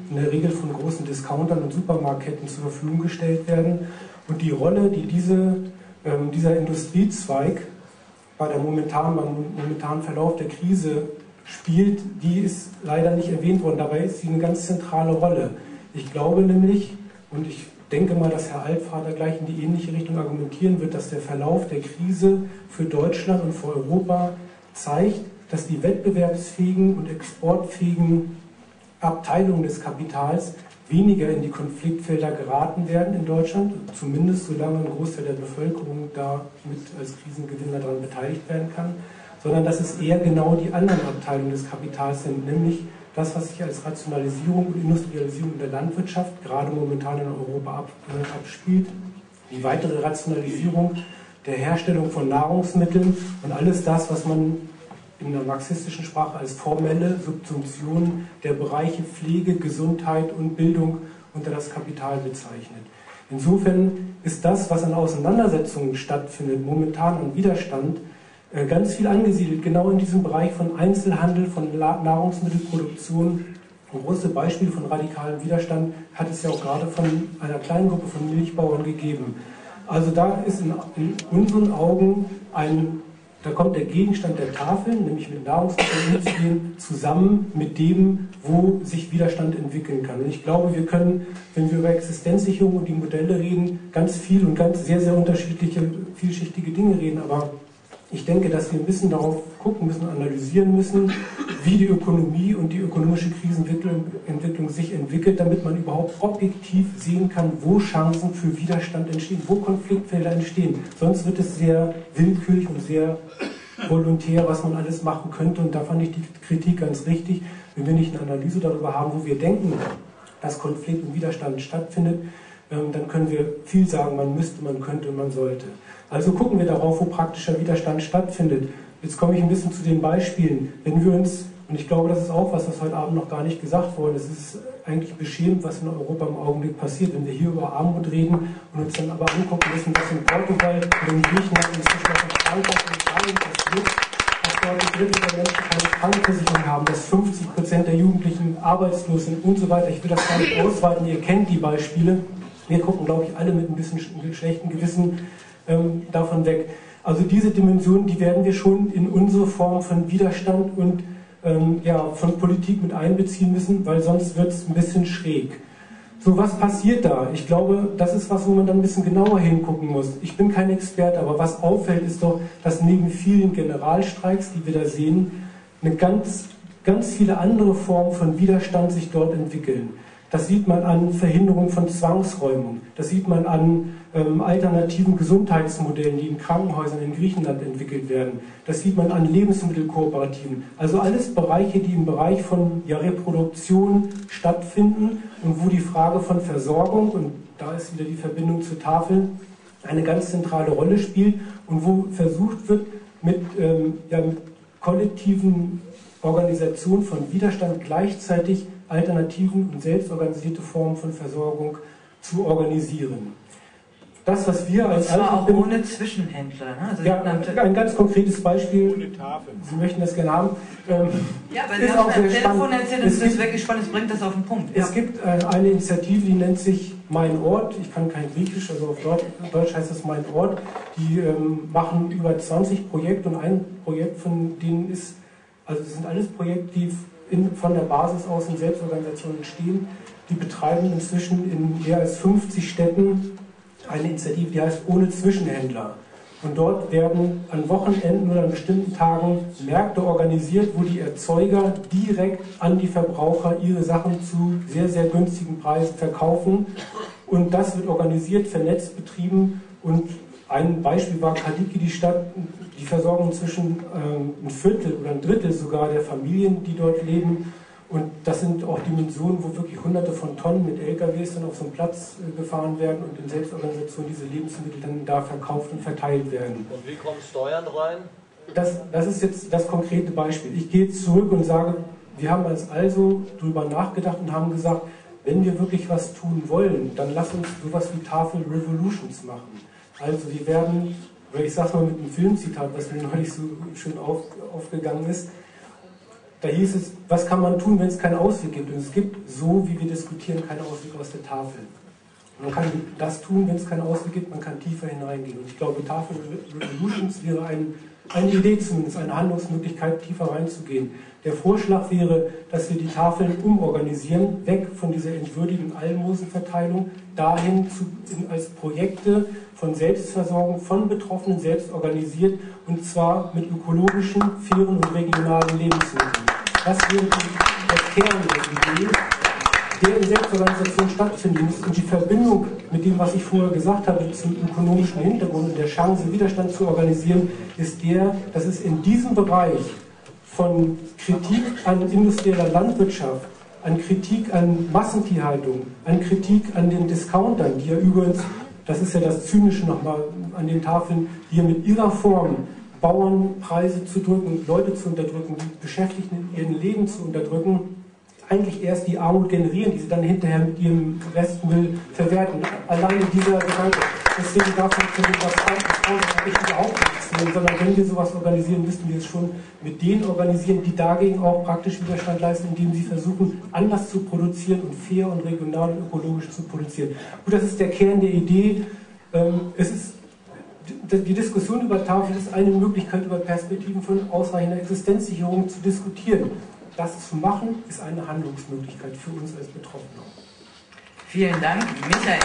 Speaker 7: in der Regel von großen Discountern und Supermarktketten zur Verfügung gestellt werden. Und die Rolle, die dieser Industriezweig beim momentanen Verlauf der Krise spielt, die ist leider nicht erwähnt worden. Dabei ist sie eine ganz zentrale Rolle. Ich glaube nämlich, und ich denke mal, dass Herr Altvater gleich in die ähnliche Richtung argumentieren wird, dass der Verlauf der Krise für Deutschland und für Europa zeigt, dass die wettbewerbsfähigen und exportfähigen Abteilungen des Kapitals weniger in die Konfliktfelder geraten werden in Deutschland, zumindest solange ein Großteil der Bevölkerung da mit als Krisengewinner daran beteiligt werden kann, sondern dass es eher genau die anderen Abteilungen des Kapitals sind, nämlich das, was sich als Rationalisierung und Industrialisierung in der Landwirtschaft gerade momentan in Europa abspielt, die weitere Rationalisierung der Herstellung von Nahrungsmitteln und alles das, was man in der marxistischen Sprache als formelle Subsumption der Bereiche Pflege, Gesundheit und Bildung unter das Kapital bezeichnet. Insofern ist das, was an Auseinandersetzungen stattfindet, momentan an Widerstand, ganz viel angesiedelt, genau in diesem Bereich von Einzelhandel, von Nahrungsmittelproduktion. Große Beispiele von radikalem Widerstand hat es ja auch gerade von einer kleinen Gruppe von Milchbauern gegeben. Also da ist in unseren Augen da kommt der Gegenstand der Tafeln, nämlich mit Nahrungsmitteln umzugehen, zusammen mit dem, wo sich Widerstand entwickeln kann. Und ich glaube, wir können, wenn wir über Existenzsicherung und die Modelle reden, ganz viel und ganz sehr, sehr unterschiedliche, vielschichtige Dinge reden. Aber ich denke, dass wir ein bisschen darauf gucken müssen, analysieren müssen, wie die Ökonomie und die ökonomische Krisenentwicklung sich entwickelt, damit man überhaupt objektiv sehen kann, wo Chancen für Widerstand entstehen, wo Konfliktfelder entstehen. Sonst wird es sehr willkürlich und sehr volontär, was man alles machen könnte. Und da fand ich die Kritik ganz richtig. Wenn wir nicht eine Analyse darüber haben, wo wir denken, dass Konflikt und Widerstand stattfindet, dann können wir viel sagen, man müsste, man könnte und man sollte. Also gucken wir darauf, wo praktischer Widerstand stattfindet. Jetzt komme ich ein bisschen zu den Beispielen. Wenn wir uns, und ich glaube, das ist auch was heute Abend noch gar nicht gesagt wurde, es ist eigentlich beschämend, was in Europa im Augenblick passiert, wenn wir hier über Armut reden und uns dann aber angucken müssen, was in Portugal und in Griechenland und inzwischen auch in Frankreich und Italien passiert, dass dort die Drittel der Menschen keine Krankenversicherung haben, dass 50% der Jugendlichen arbeitslos sind und so weiter. Ich will das gar nicht ausweiten, ihr kennt die Beispiele. Wir gucken, glaube ich, alle mit ein bisschen schlechtem Gewissen davon weg. Also diese Dimensionen, die werden wir schon in unsere Form von Widerstand und von Politik mit einbeziehen müssen, weil sonst wird es ein bisschen schräg. So, was passiert da? Ich glaube, das ist was, wo man dann ein bisschen genauer hingucken muss. Ich bin kein Experte, aber was auffällt, ist doch, dass neben vielen Generalstreiks, die wir da sehen, eine ganz viele andere Formen von Widerstand sich dort entwickeln. Das sieht man an Verhinderung von Zwangsräumung. Das sieht man an alternativen Gesundheitsmodellen, die in Krankenhäusern in Griechenland entwickelt werden. Das sieht man an Lebensmittelkooperativen. Also alles Bereiche, die im Bereich von Reproduktion stattfinden und wo die Frage von Versorgung, und da ist wieder die Verbindung zur Tafel, eine ganz zentrale Rolle spielt und wo versucht wird, mit kollektiven Organisationen von Widerstand gleichzeitig alternativen und selbstorganisierte Formen von Versorgung zu organisieren. Das, was wir als
Speaker 1: auch ohne Zwischenhändler. Ne? Also
Speaker 7: ja, ein ganz konkretes Beispiel.
Speaker 8: Ohne Tafel.
Speaker 7: Sie möchten das gerne haben.
Speaker 1: Ja, weil Sie haben am Telefon erzählt, das ist wirklich spannend, es bringt das auf den Punkt.
Speaker 7: Es gibt eine Initiative, die nennt sich Mein Ort. Ich kann kein Griechisch, also auf Deutsch heißt es Mein Ort. Die machen über 20 Projekte und ein Projekt von denen ist, also das sind alles Projekte, die von der Basis aus in Selbstorganisationen entstehen. Die betreiben inzwischen in mehr als 50 Städten eine Initiative, die heißt Ohne Zwischenhändler. Und dort werden an Wochenenden oder an bestimmten Tagen Märkte organisiert, wo die Erzeuger direkt an die Verbraucher ihre Sachen zu sehr, sehr günstigen Preisen verkaufen. Und das wird organisiert, vernetzt, betrieben. Und ein Beispiel war Kaliki, die Stadt, die versorgen inzwischen ein Viertel oder ein Drittel sogar der Familien, die dort leben. Und das sind auch Dimensionen, wo wirklich Hunderte von Tonnen mit LKWs dann auf so einen Platz gefahren werden und in Selbstorganisation diese Lebensmittel dann da verkauft und verteilt werden.
Speaker 3: Und wie kommen Steuern rein?
Speaker 7: Das ist jetzt das konkrete Beispiel. Ich gehe jetzt zurück und sage, wir haben also darüber nachgedacht und haben gesagt, wenn wir wirklich was tun wollen, dann lass uns sowas wie Tafel Revolutions machen. Also wir werden, oder ich sage mal mit einem Filmzitat, was mir neulich so schön aufgegangen ist, Da hieß es, was kann man tun, wenn es keinen Ausweg gibt? Und es gibt, so wie wir diskutieren, keinen Ausweg aus der Tafel. Man kann das tun, wenn es keinen Ausweg gibt, man kann tiefer hineingehen. Und ich glaube, Tafel Revolutions wäre eine Idee zumindest, eine Handlungsmöglichkeit, tiefer reinzugehen. Der Vorschlag wäre, dass wir die Tafeln umorganisieren, weg von dieser entwürdigen Almosenverteilung, dahin als Projekte von Selbstversorgung, von Betroffenen selbst organisiert, und zwar mit ökologischen, fairen und regionalen Lebensmitteln. Das wäre der Kern der Idee, der in Selbstorganisation stattfinden muss. Und die Verbindung mit dem, was ich vorher gesagt habe, zum ökonomischen Hintergrund und der Chance, Widerstand zu organisieren, ist dass es in diesem Bereich von Kritik an industrieller Landwirtschaft, an Kritik an Massentierhaltung, an Kritik an den Discountern, die ja übrigens, das ist ja das Zynische nochmal an den Tafeln, die ja mit ihrer Form Bauernpreise zu drücken, Leute zu unterdrücken, die Beschäftigten in ihrem Leben zu unterdrücken, eigentlich erst die Armut generieren, die sie dann hinterher mit ihrem Restmüll verwerten. Alleine dieser Gedanke, deswegen davon zu dem, was habe ich überhaupt nichts nehmen, sondern wenn wir sowas organisieren, müssten wir es schon mit denen organisieren, die dagegen auch praktisch Widerstand leisten, indem sie versuchen, anders zu produzieren und fair und regional und ökologisch zu produzieren. Gut, das ist der Kern der Idee. Die Diskussion über Tafel ist eine Möglichkeit, über Perspektiven von ausreichender Existenzsicherung zu diskutieren. Das zu machen, ist eine Handlungsmöglichkeit für uns als Betroffene.
Speaker 1: Vielen Dank, Michael.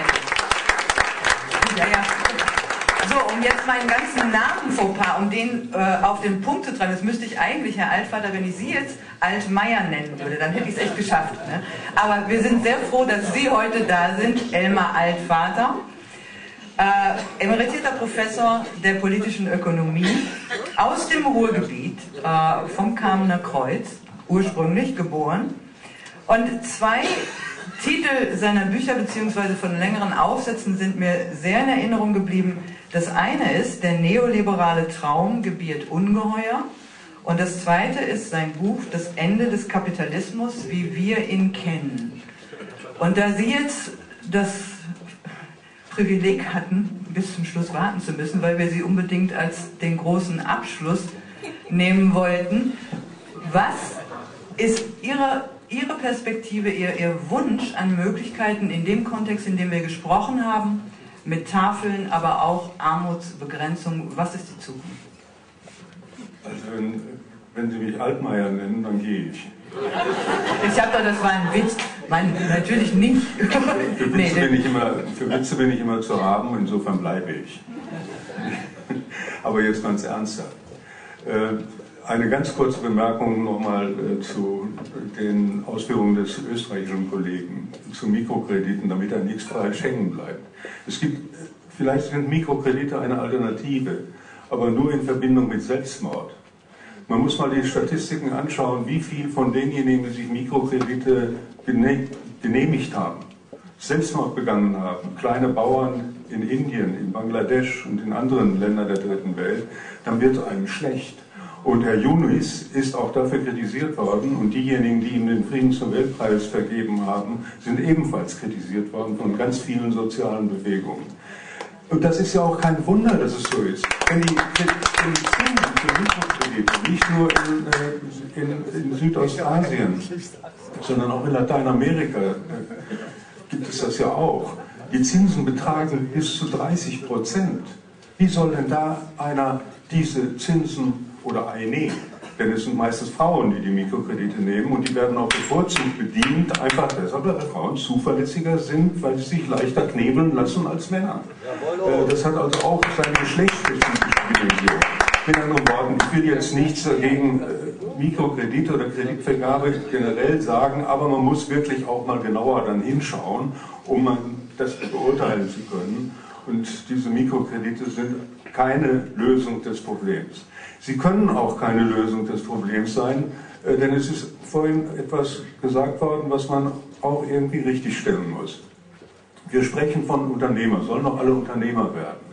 Speaker 1: Ja. So, um jetzt meinen ganzen Namen-Fauxpas, um den auf den Punkt zu treiben, das müsste ich eigentlich, Herr Altvater, wenn ich Sie jetzt Altmaier nennen würde, dann hätte ich es echt geschafft. Ne? Aber wir sind sehr froh, dass Sie heute da sind, Elmar Altvater. Emeritierter Professor der politischen Ökonomie aus dem Ruhrgebiet, vom Kamener Kreuz, ursprünglich geboren. Und 2 Titel seiner Bücher bzw. von längeren Aufsätzen sind mir sehr in Erinnerung geblieben. Das eine ist Der neoliberale Traum gebiert Ungeheuer. Und das zweite ist sein Buch Das Ende des Kapitalismus, wie wir ihn kennen. Und da Sie jetzt das Privileg hatten, bis zum Schluss warten zu müssen, weil wir sie unbedingt als den großen Abschluss nehmen wollten. Was ist Ihre Perspektive, Ihr Wunsch an Möglichkeiten in dem Kontext, in dem wir gesprochen haben, mit Tafeln, aber auch Armutsbegrenzung? Was ist die Zukunft?
Speaker 8: Also wenn Sie mich Altmaier nennen, dann gehe ich.
Speaker 1: Ich habe doch, das war ein Witz. Natürlich nicht.
Speaker 8: Für Witze bin ich immer zu haben, insofern bleibe ich. Aber jetzt ganz ernsthaft. Eine ganz kurze Bemerkung nochmal zu den Ausführungen des österreichischen Kollegen zu Mikrokrediten, damit da nichts falsch hängen bleibt. Vielleicht sind Mikrokredite eine Alternative, aber nur in Verbindung mit Selbstmord. Man muss mal die Statistiken anschauen, wie viel von denjenigen, die sich Mikrokredite genehmigt haben, Selbstmord begangen haben, kleine Bauern in Indien, in Bangladesch und in anderen Ländern der dritten Welt, dann wird einem schlecht. Und Herr Yunus ist auch dafür kritisiert worden und diejenigen, die ihm den Friedensnobelpreis vergeben haben, sind ebenfalls kritisiert worden von ganz vielen sozialen Bewegungen. Und das ist ja auch kein Wunder, dass es so ist. Wenn die Zinsen für Mikrokredite nicht nur in Südostasien, sondern auch in Lateinamerika gibt es das ja auch. Die Zinsen betragen bis zu 30%. Wie soll denn da einer diese Zinsen oder eine, denn es sind meistens Frauen, die die Mikrokredite nehmen und die werden auch bevorzugt bedient, einfach deshalb, weil Frauen zuverlässiger sind, weil sie sich leichter knebeln lassen als Männer. Das hat also auch seine geschlechtsspezifische Dimension. Mit anderen Worten, ich will jetzt nichts gegen Mikrokredite oder Kreditvergabe generell sagen, aber man muss wirklich auch mal genauer dann hinschauen, um das beurteilen zu können. Und diese Mikrokredite sind keine Lösung des Problems. Sie können auch keine Lösung des Problems sein, denn es ist vorhin etwas gesagt worden, was man auch irgendwie richtigstellen muss. Wir sprechen von Unternehmern, sollen doch alle Unternehmer werden.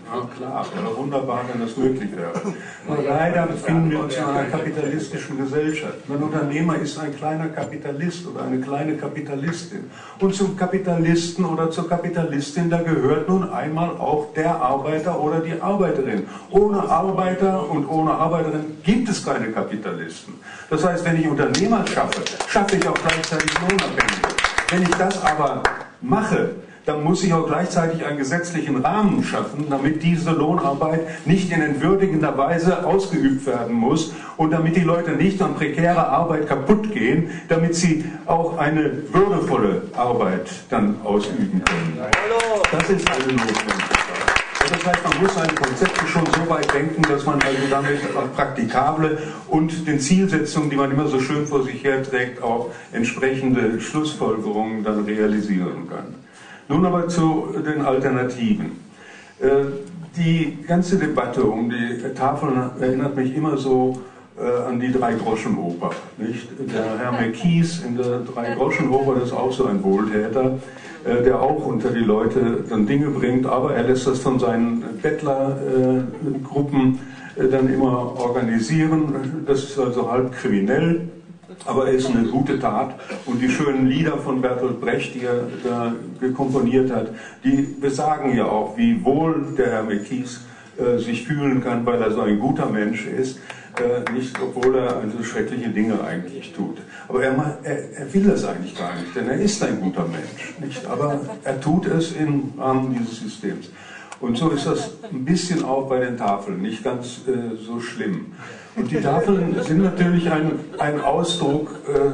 Speaker 8: Ja, klar, wäre wunderbar, wenn das möglich wäre. Aber leider befinden wir uns in einer kapitalistischen Gesellschaft. Ein Unternehmer ist ein kleiner Kapitalist oder eine kleine Kapitalistin. Und zum Kapitalisten oder zur Kapitalistin, da gehört nun einmal auch der Arbeiter oder die Arbeiterin. Ohne Arbeiter und ohne Arbeiterin gibt es keine Kapitalisten. Das heißt, wenn ich Unternehmer schaffe, schaffe ich auch gleichzeitig Lohnabhängige. Wenn ich das aber mache, dann muss ich auch gleichzeitig einen gesetzlichen Rahmen schaffen, damit diese Lohnarbeit nicht in entwürdigender Weise ausgeübt werden muss und damit die Leute nicht an prekärer Arbeit kaputt gehen, damit sie auch eine würdevolle Arbeit dann ausüben können. Das ist eine Notwendigkeit. Das heißt, man muss seine Konzepte schon so weit denken, dass man also damit auch praktikable und den Zielsetzungen, die man immer so schön vor sich herträgt, auch entsprechende Schlussfolgerungen dann realisieren kann. Nun aber zu den Alternativen. Die ganze Debatte um die Tafeln erinnert mich immer so an die Drei-Groschen-Oper. Der Herr Merkies in der Drei-Groschen-Oper, das ist auch so ein Wohltäter, der auch unter die Leute dann Dinge bringt, aber er lässt das von seinen Bettlergruppen dann immer organisieren. Das ist also halb kriminell, aber es ist eine gute Tat. Und die schönen Lieder von Bertolt Brecht, die er da komponiert hat, die besagen ja auch, wie wohl der Herr Merkies sich fühlen kann, weil er so ein guter Mensch ist, nicht obwohl er also schreckliche Dinge eigentlich tut. Aber er will das eigentlich gar nicht, denn er ist ein guter Mensch, nicht? Aber er tut es im Rahmen dieses Systems. Und so ist das ein bisschen auch bei den Tafeln, nicht ganz so schlimm. Und die Tafeln sind natürlich ein Ausdruck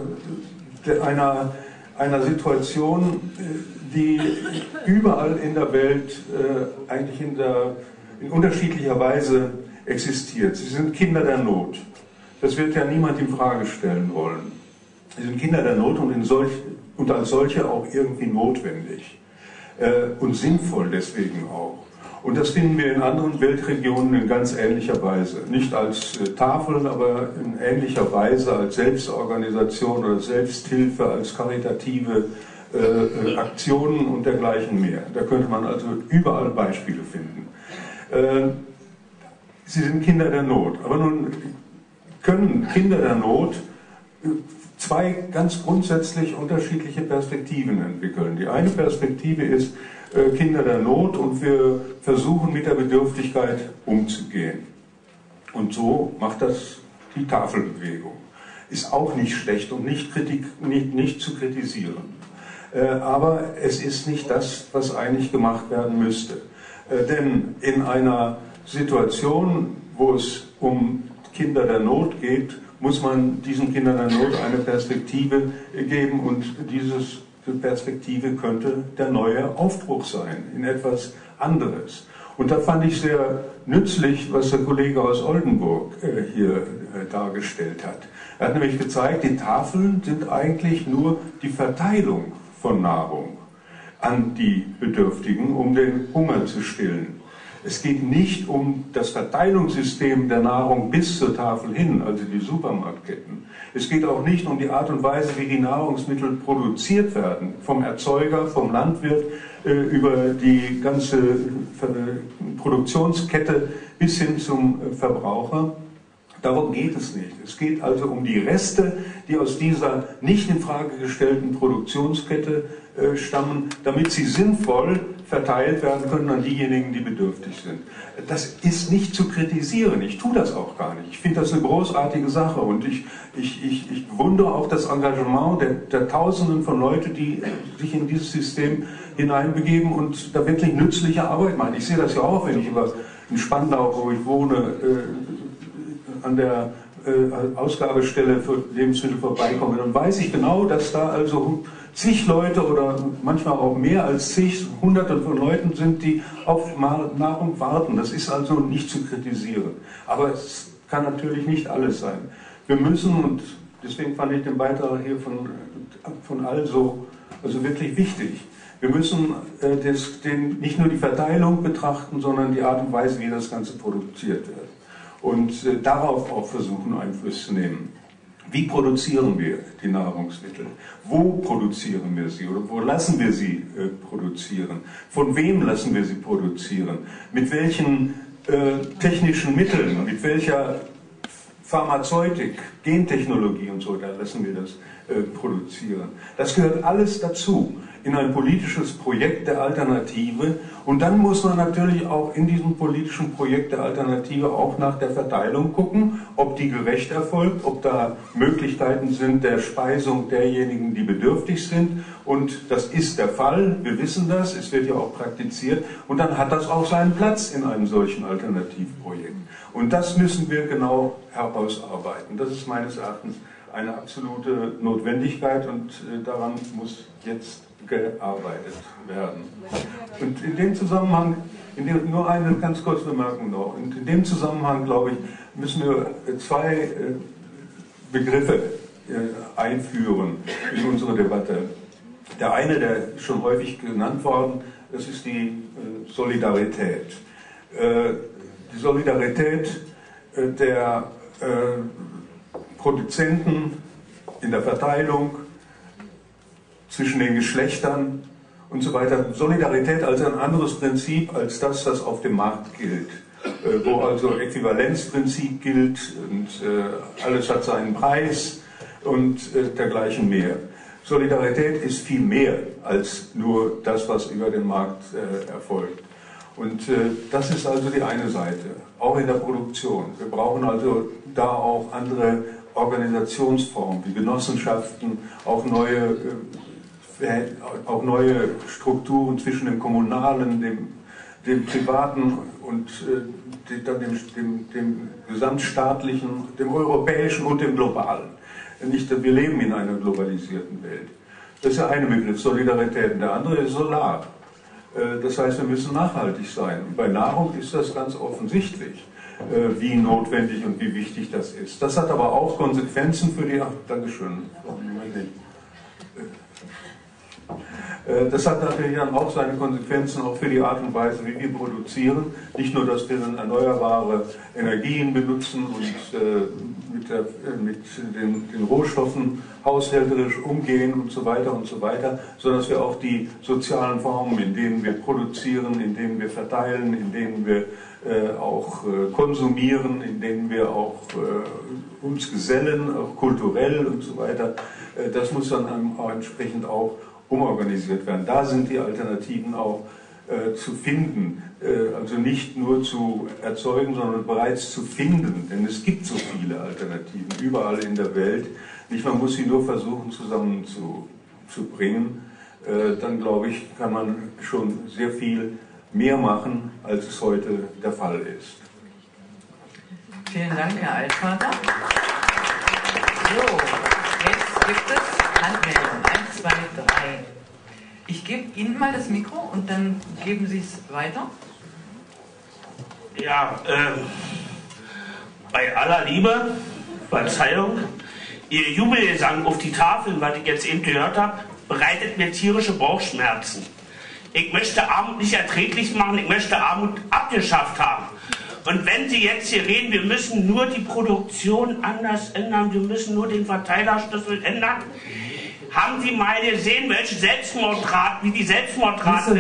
Speaker 8: einer Situation, die überall in der Welt eigentlich in unterschiedlicher Weise existiert. Sie sind Kinder der Not. Das wird ja niemand in Frage stellen wollen. Sie sind Kinder der Not und als solche auch irgendwie notwendig und sinnvoll deswegen auch. Und das finden wir in anderen Weltregionen in ganz ähnlicher Weise. Nicht als Tafeln, aber in ähnlicher Weise als Selbstorganisation oder Selbsthilfe, als karitative Aktionen und dergleichen mehr. Da könnte man also überall Beispiele finden. Sie sind Kinder der Not. Aber nun können Kinder der Not zwei ganz grundsätzlich unterschiedliche Perspektiven entwickeln. Die eine Perspektive ist Kinder der Not und wir versuchen mit der Bedürftigkeit umzugehen. Und so macht das die Tafelbewegung. Ist auch nicht schlecht und nicht zu kritisieren. Aber es ist nicht das, was eigentlich gemacht werden müsste. Denn in einer Situation, wo es um Kinder der Not geht, muss man diesen Kindern der Not eine Perspektive geben und diese Perspektive könnte der neue Aufbruch sein in etwas anderes. Und da fand ich sehr nützlich, was der Kollege aus Oldenburg hier dargestellt hat. Er hat nämlich gezeigt, die Tafeln sind eigentlich nur die Verteilung von Nahrung an die Bedürftigen, um den Hunger zu stillen. Es geht nicht um das Verteilungssystem der Nahrung bis zur Tafel hin, also die Supermarktketten. Es geht auch nicht um die Art und Weise, wie die Nahrungsmittel produziert werden, vom Erzeuger, vom Landwirt über die ganze Produktionskette bis hin zum Verbraucher. Darum geht es nicht. Es geht also um die Reste, die aus dieser nicht in Frage gestellten Produktionskette stammen, damit sie sinnvoll verteilt werden können an diejenigen, die bedürftig sind. Das ist nicht zu kritisieren. Ich tue das auch gar nicht. Ich finde das eine großartige Sache und ich bewundere auch das Engagement der Tausenden von Leuten, die sich in dieses System hineinbegeben und da wirklich nützliche Arbeit machen. Ich sehe das ja auch, wenn ich in Spandau, wo ich wohne, an der Ausgabestelle für Lebensmittel vorbeikomme, dann weiß ich genau, dass da also zig Leute oder manchmal auch mehr als zig, hunderte von Leuten sind, die auf Nahrung warten. Das ist also nicht zu kritisieren. Aber es kann natürlich nicht alles sein. Wir müssen, und deswegen fand ich den Beitrag hier von also wirklich wichtig, wir müssen nicht nur die Verteilung betrachten, sondern die Art und Weise, wie das Ganze produziert wird. Und darauf auch versuchen, Einfluss zu nehmen. Wie produzieren wir die Nahrungsmittel? Wo produzieren wir sie oder wo lassen wir sie produzieren? Von wem lassen wir sie produzieren? Mit welchen technischen Mitteln, mit welcher Pharmazeutik, Gentechnologie und so, da lassen wir das produzieren. Das gehört alles dazu in ein politisches Projekt der Alternative, und dann muss man natürlich auch in diesem politischen Projekt der Alternative auch nach der Verteilung gucken, ob die gerecht erfolgt, ob da Möglichkeiten sind der Speisung derjenigen, die bedürftig sind, und das ist der Fall, wir wissen das, es wird ja auch praktiziert, und dann hat das auch seinen Platz in einem solchen Alternativprojekt. Und das müssen wir genau herausarbeiten. Das ist meines Erachtens eine absolute Notwendigkeit, und daran muss jetzt gearbeitet werden. Und in dem Zusammenhang, nur eine ganz kurze Bemerkung noch, und in dem Zusammenhang, glaube ich, müssen wir zwei Begriffe einführen in unsere Debatte. Der eine, der ist schon häufig genannt worden, das ist die Solidarität. Die Solidarität der Produzenten in der Verteilung zwischen den Geschlechtern und so weiter. Solidarität als ein anderes Prinzip als das, das auf dem Markt gilt, wo also Äquivalenzprinzip gilt und alles hat seinen Preis und dergleichen mehr. Solidarität ist viel mehr als nur das, was über den Markt erfolgt. Und das ist also die eine Seite, auch in der Produktion. Wir brauchen also da auch andere Organisationsformen wie Genossenschaften, auch neue Strukturen zwischen dem Kommunalen, dem Privaten und dann dem gesamtstaatlichen, dem europäischen und dem globalen. Wir leben in einer globalisierten Welt. Das ist der eine Begriff, Solidarität. Der andere ist Solar. Das heißt, wir müssen nachhaltig sein. Und bei Nahrung ist das ganz offensichtlich, wie notwendig und wie wichtig das ist. Das hat aber auch Konsequenzen für die... Dankeschön. Das hat natürlich dann auch seine Konsequenzen auch für die Art und Weise, wie wir produzieren. Nicht nur, dass wir dann erneuerbare Energien benutzen und mit den Rohstoffen haushälterisch umgehen und so weiter, sondern dass wir auch die sozialen Formen, in denen wir produzieren, in denen wir verteilen, in denen wir auch konsumieren, in denen wir auch uns gesellen, auch kulturell und so weiter, das muss dann auch entsprechend auch umorganisiert werden. Da sind die Alternativen auch zu finden, also nicht nur zu erzeugen, sondern bereits zu finden, denn es gibt so viele Alternativen überall in der Welt. Man muss sie nur versuchen zusammenzubringen. Dann glaube ich, kann man schon sehr viel mehr machen, als es heute der Fall ist.
Speaker 1: Vielen Dank, Herr Altvater. So, jetzt gibt es Handmeldungen. 1, 2, 3. Ich gebe Ihnen mal das Mikro und dann geben Sie es weiter.
Speaker 9: Ja, bei aller Liebe, Verzeihung, Ihr Jubelgesang auf die Tafeln, was ich jetzt eben gehört habe, bereitet mir tierische Bauchschmerzen. Ich möchte Armut nicht erträglich machen, ich möchte Armut abgeschafft haben. Und wenn Sie jetzt hier reden, wir müssen nur die Produktion anders ändern, wir müssen nur den Verteilerschlüssel ändern, haben Sie mal gesehen, welche Selbstmordraten, wie die Selbstmordraten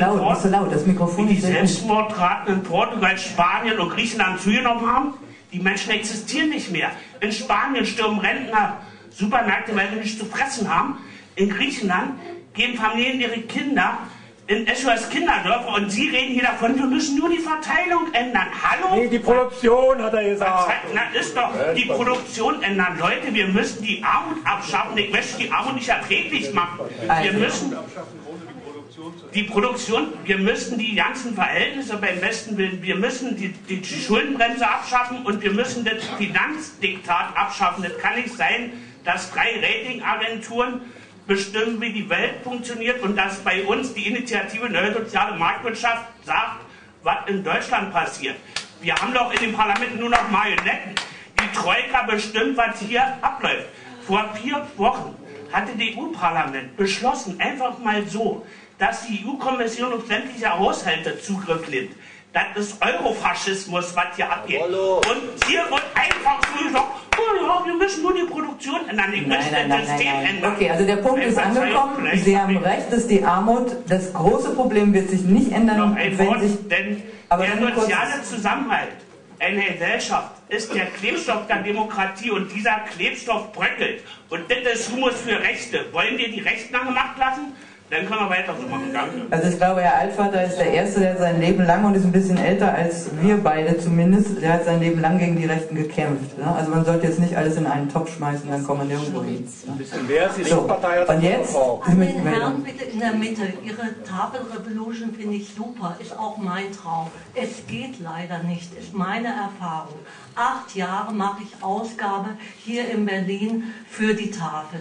Speaker 9: in Portugal, Spanien und Griechenland zugenommen haben? Die Menschen existieren nicht mehr. In Spanien stürmen Rentner Supermärkte, weil sie nichts zu fressen haben. In Griechenland geben Familien ihre Kinder in SOS Kinderdörfer und Sie reden hier davon, wir müssen nur die Verteilung ändern. Hallo?
Speaker 10: Nee, die Produktion, hat er gesagt.
Speaker 9: Na, ist doch die Produktion ändern. Leute, wir müssen die Armut abschaffen. Ich möchte die Armut nicht erträglich machen. Wir müssen die Produktion, wir müssen die ganzen Verhältnisse beim besten Willen, wir müssen die Schuldenbremse abschaffen und wir müssen das Finanzdiktat abschaffen. Das kann nicht sein, dass 3 Ratingagenturen bestimmen, wie die Welt funktioniert und dass bei uns die Initiative Neue Soziale Marktwirtschaft sagt, was in Deutschland passiert. Wir haben doch in dem Parlament nur noch Marionetten. Die Troika bestimmt, was hier abläuft. Vor 4 Wochen hatte das EU-Parlament beschlossen, einfach mal so, dass die EU-Kommission auf sämtliche Haushalte Zugriff nimmt. Das ist Eurofaschismus, was hier abgeht. Und hier wird einfach so gesagt, oh ja, wir müssen nur die Produktion ändern, wir müssen das System ändern.
Speaker 1: Okay, also der Punkt ist angekommen, Sie haben recht, dass die Armut, das große Problem wird sich nicht ändern, wenn sich...
Speaker 9: Denn der soziale Zusammenhalt einer Gesellschaft ist der Klebstoff der Demokratie und dieser Klebstoff bröckelt. Und das ist Humus für Rechte. Wollen wir die Rechten an der Macht lassen? Dann können wir weiter so machen. Danke.
Speaker 1: Also ich glaube, Herr Altvater ist der Erste, der sein Leben lang, und ist ein bisschen älter als wir beide zumindest, der hat sein Leben lang gegen die Rechten gekämpft. Ne? Also man sollte jetzt nicht alles in einen Topf schmeißen, dann kommen wir nirgendwo hin. So, und jetzt...
Speaker 11: An den Herrn bitte in der Mitte. Ihre Tafel Revolution finde ich super, ist auch mein Traum. Es geht leider nicht, ist meine Erfahrung. 8 Jahre mache ich Ausgabe hier in Berlin für die Tafel.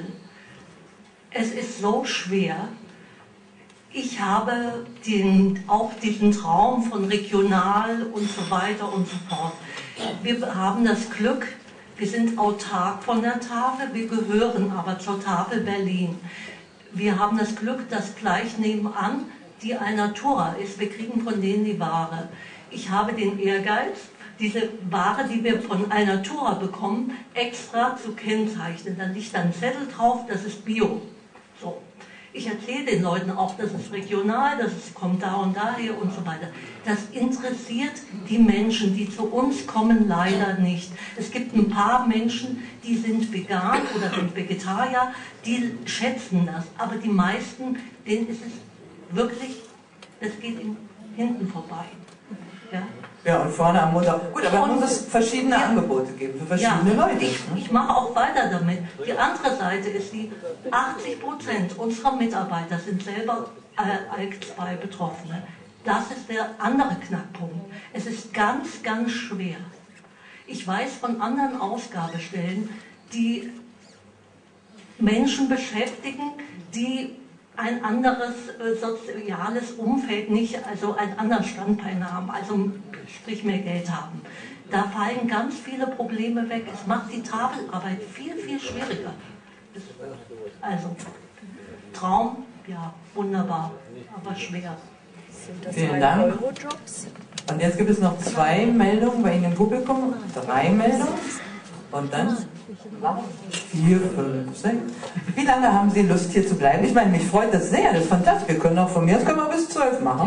Speaker 11: Es ist so schwer. Ich habe auch diesen Traum von regional und so weiter und so fort. Wir haben das Glück, wir sind autark von der Tafel, wir gehören aber zur Tafel Berlin. Wir haben das Glück, dass gleich nebenan die Alnatura ist. Wir kriegen von denen die Ware. Ich habe den Ehrgeiz, diese Ware, die wir von Alnatura bekommen, extra zu kennzeichnen. Da liegt dann ein Zettel drauf, das ist Bio. So. Ich erzähle den Leuten auch, das ist regional, das kommt da und daher und so weiter. Das interessiert die Menschen, die zu uns kommen, leider nicht. Es gibt ein paar Menschen, die sind vegan oder sind Vegetarier, die schätzen das. Aber die meisten, denen ist es wirklich, das geht ihnen hinten vorbei. Ja?
Speaker 1: Ja, und vorne am Montag. Gut, aber man muss es verschiedene Angebote geben für verschiedene Leute.
Speaker 11: Ich mache auch weiter damit. Die andere Seite ist die, 80% unserer Mitarbeiter sind selber ALK-2 Betroffene. Das ist der andere Knackpunkt. Es ist ganz, ganz schwer. Ich weiß von anderen Ausgabestellen, die Menschen beschäftigen, die ein anderes soziales Umfeld nicht, also einen anderen Standbein haben, also sprich mehr Geld haben. Da fallen ganz viele Probleme weg. Es macht die Tafelarbeit viel, viel schwieriger. Also, Traum, ja, wunderbar, aber schwer.
Speaker 1: Vielen Dank. Und jetzt gibt es noch 2 Meldungen bei Ihnen im Publikum, 3 Meldungen und dann 4, 5, 6. Wie lange haben Sie Lust hier zu bleiben? Ich meine, mich freut das sehr, das ist fantastisch. Wir können auch von mir aus können wir bis 12 machen.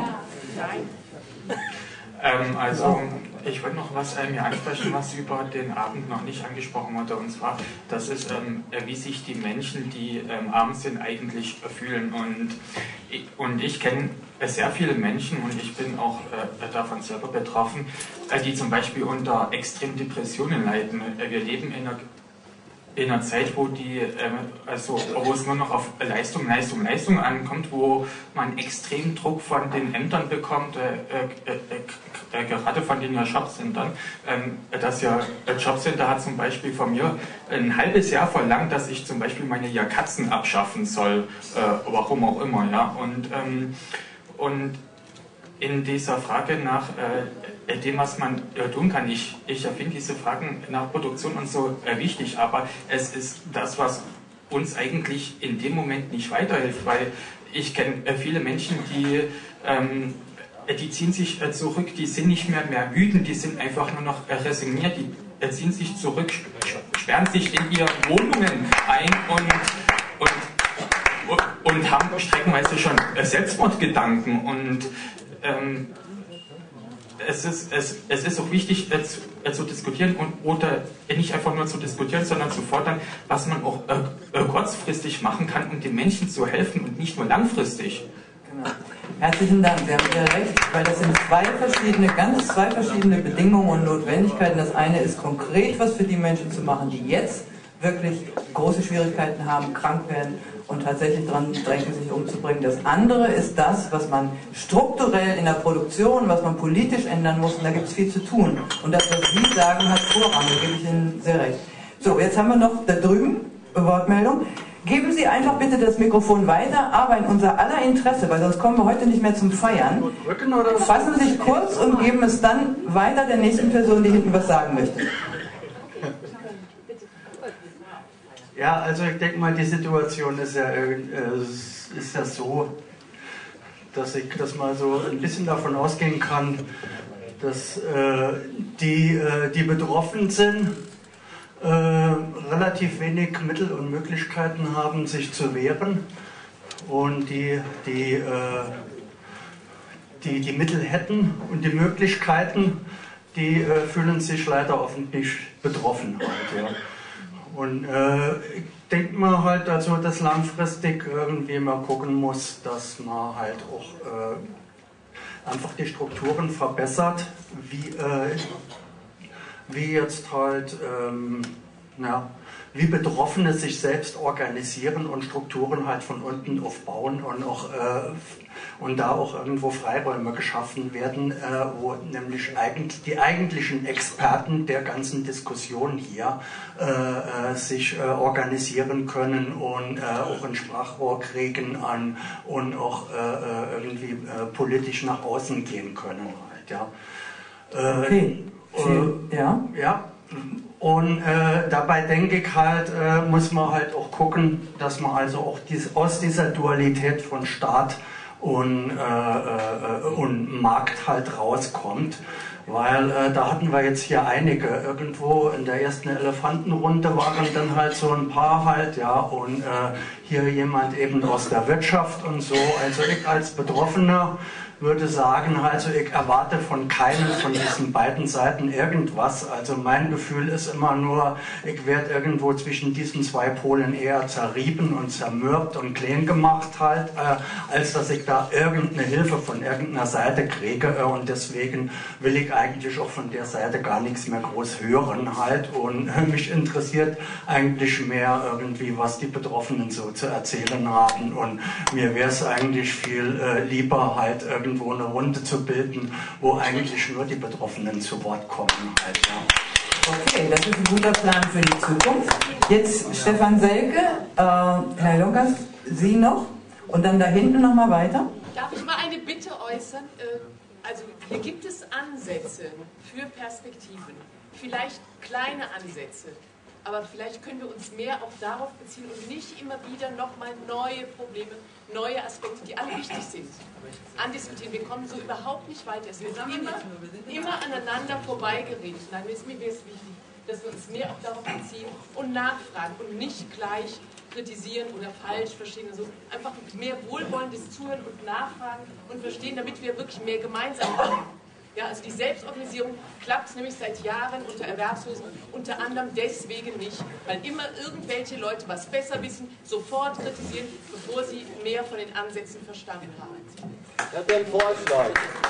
Speaker 12: Also ich wollte noch was mir ansprechen, was über den Abend noch nicht angesprochen wurde, und zwar, das ist, wie sich die Menschen, die arm sind, eigentlich fühlen. Und ich kenne sehr viele Menschen, und ich bin auch davon selber betroffen, die zum Beispiel unter extremen Depressionen leiden. Wir leben in einer Zeit, wo wo es nur noch auf Leistung ankommt, wo man extrem Druck von den Ämtern bekommt, gerade von den Jobcentern. Das Jobcenter hat zum Beispiel von mir ein halbes Jahr verlangt, dass ich zum Beispiel meine Katzen abschaffen soll, warum auch immer. Ja? Und in dieser Frage nach dem, was man tun kann, ich finde diese Fragen nach Produktion und so wichtig, aber es ist das, was uns eigentlich in dem Moment nicht weiterhilft, weil ich kenne viele Menschen, die ziehen sich zurück, die sind nicht mehr wütend, die sind einfach nur noch resigniert, die ziehen sich zurück, sperren sich in ihre Wohnungen ein und haben streckenweise schon Selbstmordgedanken. Und es ist auch wichtig zu diskutieren oder nicht einfach nur zu diskutieren, sondern zu fordern, was man auch kurzfristig machen kann, um den Menschen zu helfen und nicht nur langfristig.
Speaker 1: Genau. Herzlichen Dank, Sie haben ja recht, weil das sind zwei verschiedene Bedingungen und Notwendigkeiten. Das eine ist konkret was für die Menschen zu machen, die jetzt wirklich große Schwierigkeiten haben, krank werden und tatsächlich dran drängen, sich umzubringen. Das andere ist das, was man strukturell in der Produktion, was man politisch ändern muss, und da gibt es viel zu tun. Und das, was Sie sagen, hat Vorrang, da gebe ich Ihnen sehr recht. So, jetzt haben wir noch da drüben eine Wortmeldung. Geben Sie einfach bitte das Mikrofon weiter, aber in unser aller Interesse, weil sonst kommen wir heute nicht mehr zum Feiern. Fassen Sie sich kurz und geben es dann weiter der nächsten Person, die hinten was sagen möchte.
Speaker 13: Ja, also ich denke mal, die Situation ist ja so, dass ich das mal so ein bisschen davon ausgehen kann, dass die betroffen sind, relativ wenig Mittel und Möglichkeiten haben, sich zu wehren, und die Mittel hätten und die Möglichkeiten, die fühlen sich leider öffentlich betroffen halt, ja. Und ich denke mal halt, also, dass langfristig irgendwie mal gucken muss, dass man halt auch einfach die Strukturen verbessert, wie jetzt halt, wie Betroffene sich selbst organisieren und Strukturen halt von unten aufbauen und auch und da auch irgendwo Freiräume geschaffen werden, wo nämlich die eigentlichen Experten der ganzen Diskussion hier sich organisieren können und auch ein Sprachrohr kriegen und auch irgendwie politisch nach außen gehen können halt, ja.
Speaker 1: Okay.
Speaker 13: Ja. Und dabei denke ich halt, muss man halt auch gucken, dass man also auch aus dieser Dualität von Staat und Markt halt rauskommt. Weil da hatten wir jetzt hier einige. Irgendwo in der ersten Elefantenrunde waren dann halt so ein paar halt, ja, und hier jemand eben aus der Wirtschaft und so. Also ich als Betroffener würde sagen, also ich erwarte von keinem von diesen beiden Seiten irgendwas. Also mein Gefühl ist immer nur, ich werde irgendwo zwischen diesen zwei Polen eher zerrieben und zermürbt und klein gemacht halt, als dass ich da irgendeine Hilfe von irgendeiner Seite kriege. Und deswegen will ich eigentlich auch von der Seite gar nichts mehr groß hören halt. Und mich interessiert eigentlich mehr irgendwie, was die Betroffenen so zu erzählen haben. Und mir wäre es eigentlich viel lieber halt irgendwo eine Runde zu bilden, wo eigentlich nur die Betroffenen zu Wort kommen halt, ja.
Speaker 1: Okay, das ist ein guter Plan für die Zukunft. Jetzt Stefan Selke, Herr Lukas, Sie noch und dann da hinten nochmal weiter.
Speaker 6: Darf ich mal eine Bitte äußern? Also hier gibt es Ansätze für Perspektiven, vielleicht kleine Ansätze, aber vielleicht können wir uns mehr auch darauf beziehen und nicht immer wieder nochmal neue Probleme, neue Aspekte, die alle wichtig sind, andiskutieren. Wir kommen so überhaupt nicht weiter. Es wird immer aneinander vorbeigeredet. Nein, mir ist wichtig, dass wir uns mehr auch darauf beziehen und nachfragen und nicht gleich kritisieren oder falsch verstehen. Also einfach mehr wohlwollendes Zuhören und Nachfragen und verstehen, damit wir wirklich mehr gemeinsam haben. Ja, also die Selbstorganisierung klappt nämlich seit Jahren unter Erwerbslosen, unter anderem deswegen nicht, weil immer irgendwelche Leute was besser wissen, sofort kritisieren, bevor sie mehr von den Ansätzen verstanden haben.
Speaker 3: Ich habe einen Vorschlag.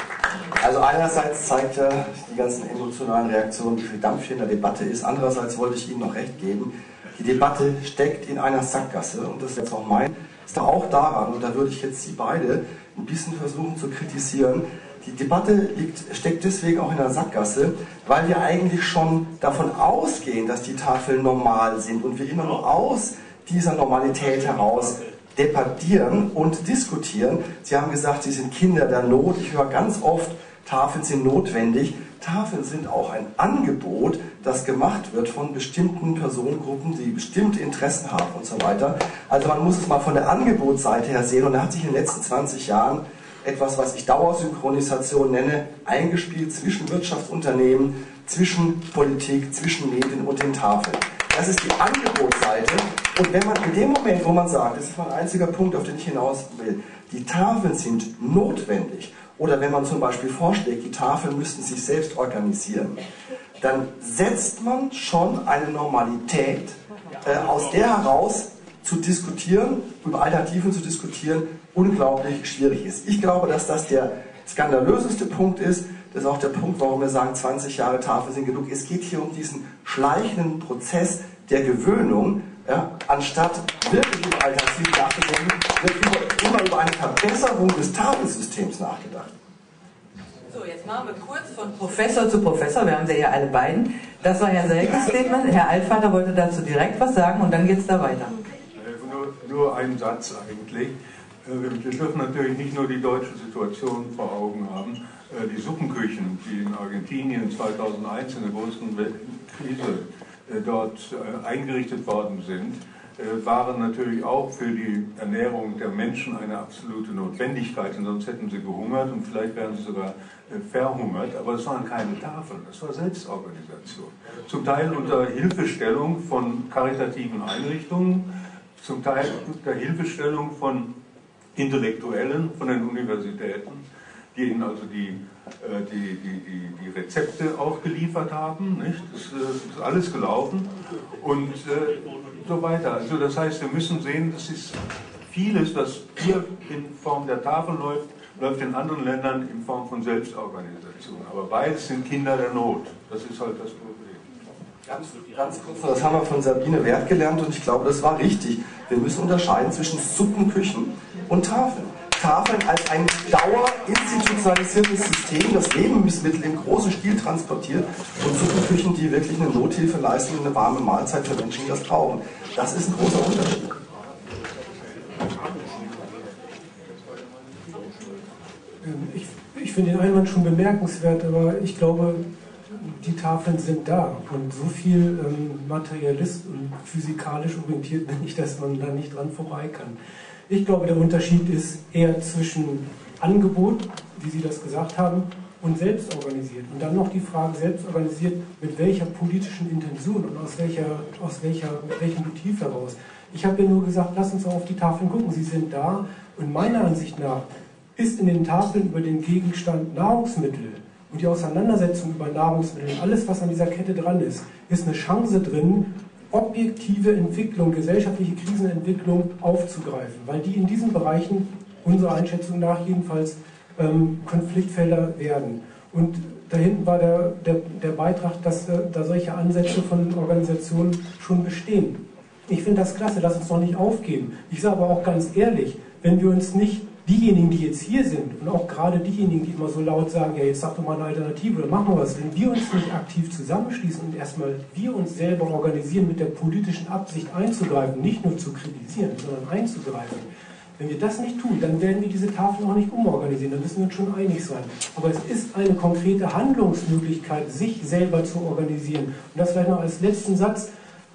Speaker 14: Also einerseits zeigt ja die ganzen emotionalen Reaktionen, wie viel Dampf hier in der Debatte ist. Andererseits wollte ich Ihnen noch recht geben, die Debatte steckt in einer Sackgasse und das ist jetzt auch mein, ist doch auch daran, und da würde ich jetzt Sie beide ein bisschen versuchen zu kritisieren. Die Debatte steckt deswegen auch in der Sackgasse, weil wir eigentlich schon davon ausgehen, dass die Tafeln normal sind und wir immer nur aus dieser Normalität heraus debattieren und diskutieren. Sie haben gesagt, Sie sind Kinder der Not. Ich höre ganz oft, Tafeln sind notwendig. Tafeln sind auch ein Angebot, das gemacht wird von bestimmten Personengruppen, die bestimmte Interessen haben und so weiter. Also man muss es mal von der Angebotsseite her sehen und da hat sich in den letzten 20 Jahren etwas, was ich Dauersynchronisation nenne, eingespielt zwischen Wirtschaftsunternehmen, zwischen Politik, zwischen Medien und den Tafeln. Das ist die Angebotsseite. Und wenn man in dem Moment, wo man sagt, das ist mein einziger Punkt, auf den ich hinaus will, die Tafeln sind notwendig, oder wenn man zum Beispiel vorschlägt, die Tafeln müssten sich selbst organisieren, dann setzt man schon eine Normalität, aus der heraus zu diskutieren, über Alternativen zu diskutieren, unglaublich schwierig ist. Ich glaube, dass das der skandalöseste Punkt ist. Das ist auch der Punkt, warum wir sagen, 20 Jahre Tafel sind genug. Es geht hier um diesen schleichenden Prozess der Gewöhnung, ja, anstatt wirklich über Alternativen nachzudenken, wird immer über eine Verbesserung des Tafelsystems nachgedacht.
Speaker 1: So, jetzt machen wir kurz von Professor zu Professor, wir haben sie ja alle beiden. Das war Herr Selkes Statement. Herr Altvater wollte dazu direkt was sagen und dann geht es da weiter.
Speaker 8: Nur ein Satz eigentlich. Wir dürfen natürlich nicht nur die deutsche Situation vor Augen haben. Die Suppenküchen, die in Argentinien 2001 in der größten Krise dort eingerichtet worden sind, waren natürlich auch für die Ernährung der Menschen eine absolute Notwendigkeit, und sonst hätten sie gehungert und vielleicht wären sie sogar verhungert, aber es waren keine Tafeln, das war Selbstorganisation. Zum Teil unter Hilfestellung von karitativen Einrichtungen, zum Teil unter Hilfestellung von Intellektuellen, von den Universitäten, die ihnen also die Rezepte auch geliefert haben, nicht? Das ist alles gelaufen und so weiter. Also das heißt, wir müssen sehen, das ist vieles, was hier in Form der Tafel läuft in anderen Ländern in Form von Selbstorganisation. Aber beides sind Kinder der Not. Das ist halt das Problem.
Speaker 14: Ganz kurz, das haben wir von Sabine Wert gelernt und ich glaube, das war richtig. Wir müssen unterscheiden zwischen Suppenküchen und Tafeln. Tafeln als ein dauerinstitutionalisiertes System, das Lebensmittel im großen Stil transportiert, und Suppenküchen, die wirklich eine Nothilfe leisten und eine warme Mahlzeit für Menschen, die das brauchen. Das ist ein großer Unterschied.
Speaker 7: Ich finde den Einwand schon bemerkenswert, aber ich glaube, die Tafeln sind da. Und so viel Materialist und physikalisch orientiert bin ich, dass man da nicht dran vorbei kann. Ich glaube, der Unterschied ist eher zwischen Angebot, wie Sie das gesagt haben, und selbstorganisiert. Und dann noch die Frage, selbstorganisiert, mit welcher politischen Intention und mit welchem Motiv heraus. Ich habe ja nur gesagt, lass uns auf die Tafeln gucken, sie sind da. Und meiner Ansicht nach ist in den Tafeln über den Gegenstand Nahrungsmittel und die Auseinandersetzung über Nahrungsmittel, alles was an dieser Kette dran ist eine Chance drin, objektive Entwicklung, gesellschaftliche Krisenentwicklung aufzugreifen, weil die in diesen Bereichen, unserer Einschätzung nach jedenfalls, Konfliktfelder werden. Und da hinten war der Beitrag, dass da solche Ansätze von Organisationen schon bestehen. Ich finde das klasse, lass uns noch nicht aufgeben. Ich sage aber auch ganz ehrlich, wenn wir uns nicht, diejenigen, die jetzt hier sind und auch gerade diejenigen, die immer so laut sagen, ja jetzt sag doch mal eine Alternative oder machen wir was, wenn wir uns nicht aktiv zusammenschließen und erstmal wir uns selber organisieren mit der politischen Absicht einzugreifen, nicht nur zu kritisieren, sondern einzugreifen, wenn wir das nicht tun, dann werden wir diese Tafel auch nicht umorganisieren, dann müssen wir uns schon einig sein. Aber es ist eine konkrete Handlungsmöglichkeit, sich selber zu organisieren. Und das vielleicht noch als letzten Satz,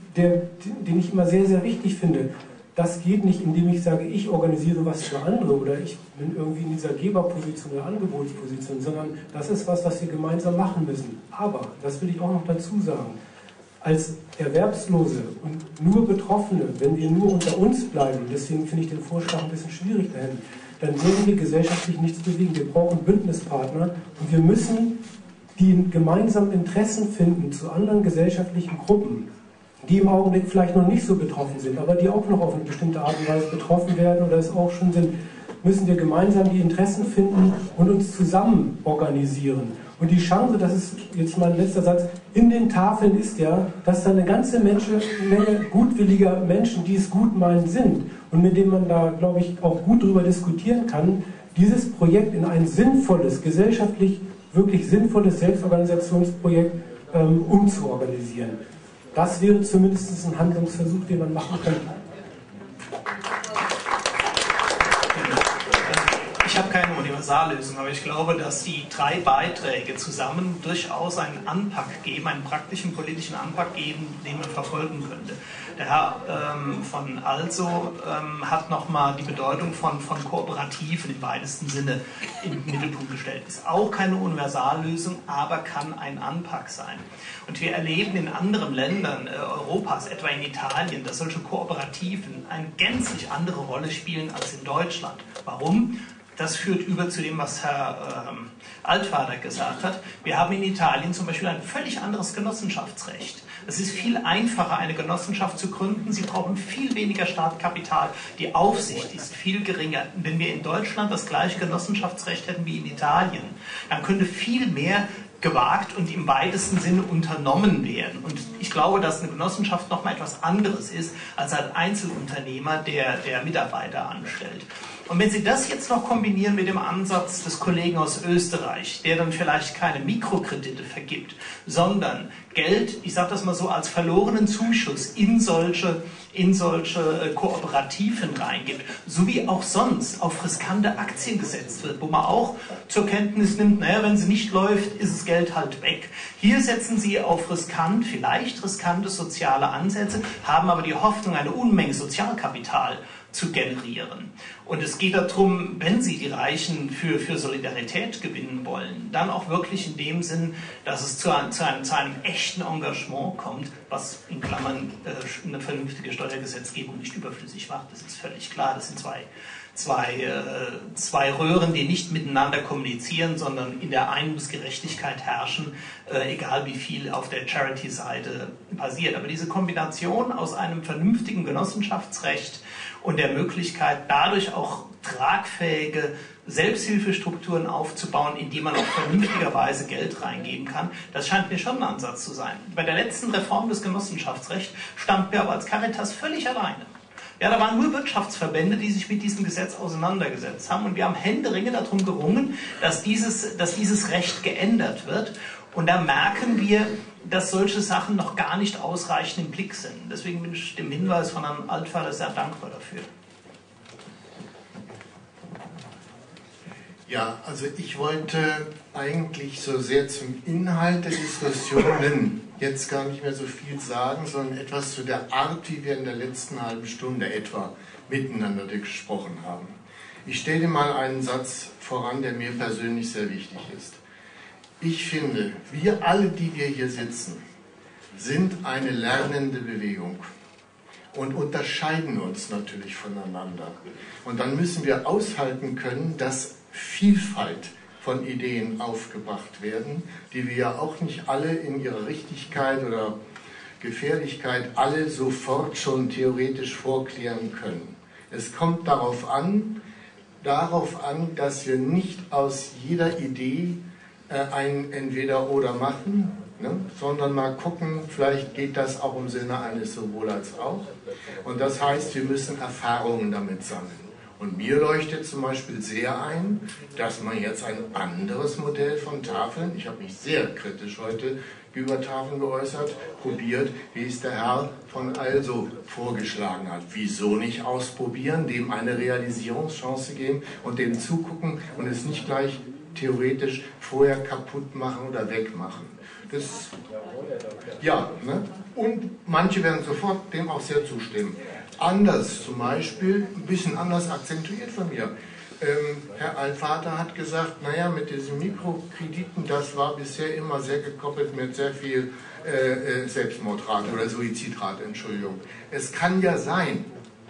Speaker 7: den ich immer sehr, sehr wichtig finde. Das geht nicht, indem ich sage, ich organisiere was für andere oder ich bin irgendwie in dieser Geberposition oder Angebotsposition, sondern das ist was wir gemeinsam machen müssen. Aber, das will ich auch noch dazu sagen, als Erwerbslose und nur Betroffene, wenn wir nur unter uns bleiben, deswegen finde ich den Vorschlag ein bisschen schwierig dahin, dann werden wir gesellschaftlich nichts bewegen. Wir brauchen Bündnispartner und wir müssen die gemeinsamen Interessen finden zu anderen gesellschaftlichen Gruppen, die im Augenblick vielleicht noch nicht so betroffen sind, aber die auch noch auf eine bestimmte Art und Weise betroffen werden oder es auch schon sind, müssen wir gemeinsam die Interessen finden und uns zusammen organisieren. Und die Chance, das ist jetzt mein letzter Satz, in den Tafeln ist ja, dass da eine ganze Menge gutwilliger Menschen, die es gut meinen, sind und mit denen man da, glaube ich, auch gut darüber diskutieren kann, dieses Projekt in ein sinnvolles, gesellschaftlich wirklich sinnvolles Selbstorganisationsprojekt umzuorganisieren. Das wäre zumindest ein Handlungsversuch, den man machen könnte.
Speaker 15: Ich habe keine Universallösung, aber ich glaube, dass die 3 Beiträge zusammen durchaus einen Anpack geben, einen praktischen politischen Anpack geben, den man verfolgen könnte. Der Herr von Also hat nochmal die Bedeutung von Kooperativen im weitesten Sinne in den Mittelpunkt gestellt. Ist auch keine Universallösung, aber kann ein Anpack sein. Und wir erleben in anderen Ländern Europas, etwa in Italien, dass solche Kooperativen eine gänzlich andere Rolle spielen als in Deutschland. Warum? Das führt über zu dem, was Herr Altvater gesagt hat. Wir haben in Italien zum Beispiel ein völlig anderes Genossenschaftsrecht. Es ist viel einfacher, eine Genossenschaft zu gründen. Sie brauchen viel weniger Startkapital. Die Aufsicht ist viel geringer. Wenn wir in Deutschland das gleiche Genossenschaftsrecht hätten wie in Italien, dann könnte viel mehr gewagt und im weitesten Sinne unternommen werden. Und ich glaube, dass eine Genossenschaft nochmal etwas anderes ist, als ein Einzelunternehmer, der Mitarbeiter anstellt. Und wenn Sie das jetzt noch kombinieren mit dem Ansatz des Kollegen aus Österreich, der dann vielleicht keine Mikrokredite vergibt, sondern Geld, ich sage das mal so, als verlorenen Zuschuss in solche Kooperativen reingibt, so wie auch sonst auf riskante Aktien gesetzt wird, wo man auch zur Kenntnis nimmt, naja, wenn sie nicht läuft, ist das Geld halt weg. Hier setzen Sie auf vielleicht riskante soziale Ansätze, haben aber die Hoffnung, eine Unmenge Sozialkapital zu generieren. Und es geht darum, wenn Sie die Reichen für Solidarität gewinnen wollen, dann auch wirklich in dem Sinn, dass es zu einem echten Engagement kommt, was in Klammern eine vernünftige Steuergesetzgebung nicht überflüssig macht. Das ist völlig klar. Das sind zwei Röhren, die nicht miteinander kommunizieren, sondern in der einen muss Gerechtigkeit herrschen, egal wie viel auf der Charity-Seite passiert. Aber diese Kombination aus einem vernünftigen Genossenschaftsrecht und der Möglichkeit, dadurch auch tragfähige Selbsthilfestrukturen aufzubauen, in die man auch vernünftigerweise Geld reingeben kann, das scheint mir schon ein Ansatz zu sein. Bei der letzten Reform des Genossenschaftsrechts standen wir aber als Caritas völlig alleine. Ja, da waren nur Wirtschaftsverbände, die sich mit diesem Gesetz auseinandergesetzt haben. Und wir haben händeringend darum gerungen, dass dieses Recht geändert wird. Und da merken wir, dass solche Sachen noch gar nicht ausreichend im Blick sind. Deswegen bin ich dem Hinweis von Herrn Altvater sehr dankbar dafür.
Speaker 16: Ja, also ich wollte eigentlich so sehr zum Inhalt der Diskussionen jetzt gar nicht mehr so viel sagen, sondern etwas zu der Art, wie wir in der letzten halben Stunde etwa miteinander gesprochen haben. Ich stelle mal einen Satz voran, der mir persönlich sehr wichtig ist. Ich finde, wir alle, die wir hier sitzen, sind eine lernende Bewegung und unterscheiden uns natürlich voneinander. Und dann müssen wir aushalten können, dass Vielfalt von Ideen aufgebracht werden, die wir ja auch nicht alle in ihrer Richtigkeit oder Gefährlichkeit alle sofort schon theoretisch vorklären können. Es kommt darauf an, dass wir nicht aus jeder Idee ein Entweder-Oder machen, ne, sondern mal gucken, vielleicht geht das auch im Sinne eines sowohl als auch. Und das heißt, wir müssen Erfahrungen damit sammeln. Und mir leuchtet zum Beispiel sehr ein, dass man jetzt ein anderes Modell von Tafeln, ich habe mich sehr kritisch heute über Tafeln geäußert, probiert, wie es der Herr von Also vorgeschlagen hat. Wieso nicht ausprobieren, dem eine Realisierungschance geben und dem zugucken und es nicht gleich theoretisch vorher kaputt machen oder wegmachen. Das, ja, ne? Und manche werden sofort dem auch sehr zustimmen. Anders zum Beispiel, ein bisschen anders akzentuiert von mir. Herr Altvater hat gesagt, naja, mit diesen Mikrokrediten, das war bisher immer sehr gekoppelt mit sehr viel Selbstmordrate oder Suizidrate, Entschuldigung. Es kann ja sein,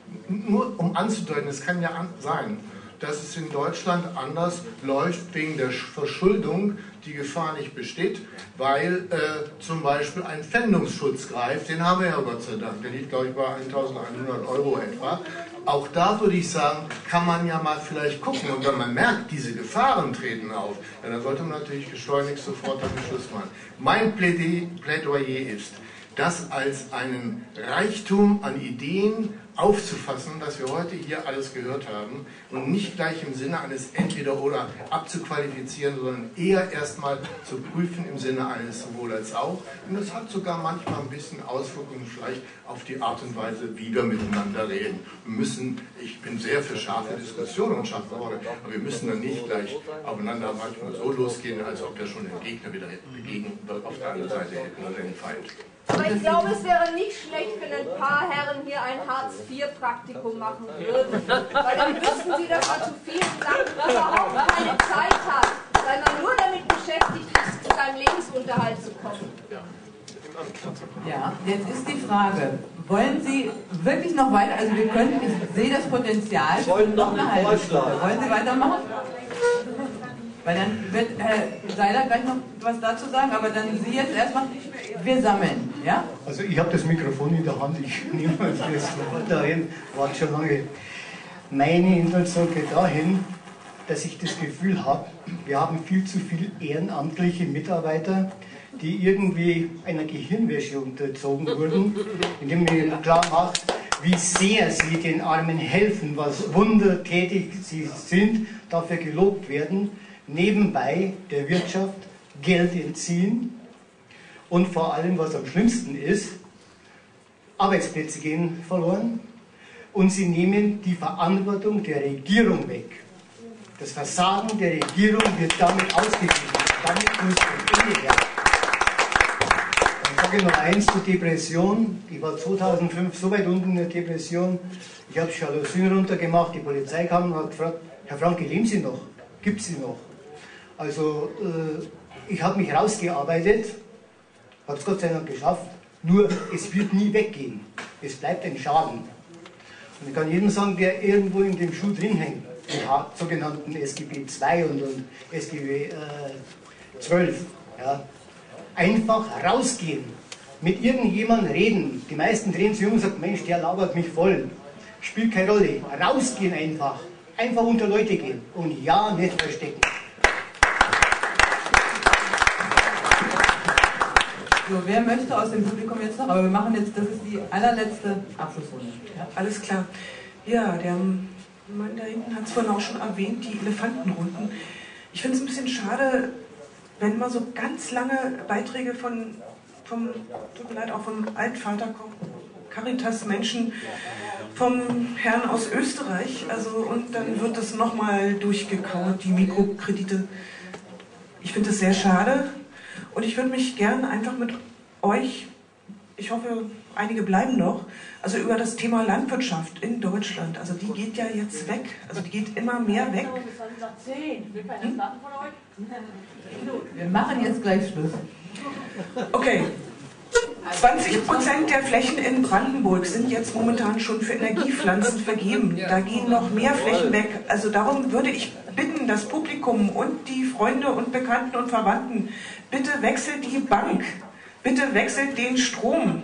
Speaker 16: nur um anzudeuten, es kann ja sein, dass es in Deutschland anders läuft wegen der Verschuldung, die Gefahr nicht besteht, weil zum Beispiel ein Pfändungsschutz greift, den haben wir ja Gott sei Dank, der liegt glaube ich bei 1.100 € etwa. Auch da würde ich sagen, kann man ja mal vielleicht gucken und wenn man merkt, diese Gefahren treten auf, ja, dann sollte man natürlich geschleunigt sofort einen Beschluss machen. Mein Plädoyer ist, das als einen Reichtum an Ideen aufzufassen, das wir heute hier alles gehört haben und nicht gleich im Sinne eines Entweder-Oder abzuqualifizieren, sondern eher erstmal zu prüfen im Sinne eines sowohl als auch. Und das hat sogar manchmal ein bisschen Auswirkungen vielleicht auf die Art und Weise, wie wir miteinander reden. Wir müssen, ich bin sehr für scharfe Diskussionen und scharfe Worte, aber wir müssen dann nicht gleich aufeinander manchmal so losgehen, als ob wir schon den Gegner wieder auf der anderen Seite hätten oder den Feind.
Speaker 2: Aber ich glaube, es wäre nicht schlecht, wenn ein paar Herren hier ein Hartz-IV-Praktikum machen würden. Weil dann wüssten sie, dass man zu vielen Sachen überhaupt keine Zeit hat. Weil man nur damit beschäftigt ist, zu seinem Lebensunterhalt zu kommen.
Speaker 1: Ja, jetzt ist die Frage, wollen Sie wirklich noch weiter, also wir können, ich sehe das Potenzial, noch eine halbe Stunde. Wollen Sie weitermachen? Weil dann wird Herr Seiler gleich noch was dazu sagen, aber dann Sie jetzt erstmal, wir sammeln, ja?
Speaker 17: Also ich habe das Mikrofon in der Hand, ich nehme mal das Wort dahin, warte schon lange. Meine Intention geht dahin, dass ich das Gefühl habe, wir haben viel zu viele ehrenamtliche Mitarbeiter, die irgendwie einer Gehirnwäsche unterzogen wurden, indem man ihnen klar macht, wie sehr sie den Armen helfen, was wundertätig sie sind, dafür gelobt werden, nebenbei der Wirtschaft Geld entziehen und vor allem, was am schlimmsten ist, Arbeitsplätze gehen verloren und sie nehmen die Verantwortung der Regierung weg. Das Versagen der Regierung wird damit ausgeglichen. Damit muss ein Ende her. Ich sage noch eins zur Depression. Ich war 2005 so weit unten in der Depression. Ich habe Jalousien runtergemacht. Die Polizei kam und hat gefragt: Herr Franke, leben Sie noch? Gibt es Sie noch? Also, ich habe mich rausgearbeitet, habe es Gott sei Dank geschafft. Nur, es wird nie weggehen. Es bleibt ein Schaden. Und ich kann jedem sagen, der irgendwo in dem Schuh drin hängt, die sogenannten SGB II und SGB 12, ja, einfach rausgehen, mit irgendjemandem reden. Die meisten drehen sich um und sagen: Mensch, der labert mich voll. Spielt keine Rolle. Rausgehen einfach. Einfach unter Leute gehen. Und ja, nicht verstecken.
Speaker 1: So, wer möchte aus dem Publikum jetzt noch? Aber wir machen jetzt, das ist die allerletzte Abschlussrunde.
Speaker 18: Ja, alles klar. Ja, der Mann da hinten hat es vorhin auch schon erwähnt, die Elefantenrunden. Ich finde es ein bisschen schade, wenn mal so ganz lange Beiträge tut mir leid, auch vom Altvater kommen, Caritas-Menschen, vom Herrn aus Österreich, also, und dann wird das nochmal durchgekaut, die Mikrokredite. Ich finde das sehr schade. Und ich würde mich gern einfach mit euch, ich hoffe, einige bleiben noch, also über das Thema Landwirtschaft in Deutschland, also die geht ja jetzt weg, also die geht immer mehr weg.
Speaker 1: Wir machen jetzt gleich Schluss.
Speaker 18: Okay. 20% der Flächen in Brandenburg sind jetzt momentan schon für Energiepflanzen vergeben. Da gehen noch mehr Flächen weg. Also darum würde ich bitten, das Publikum und die Freunde und Bekannten und Verwandten, bitte wechselt die Bank. Bitte wechselt den Strom.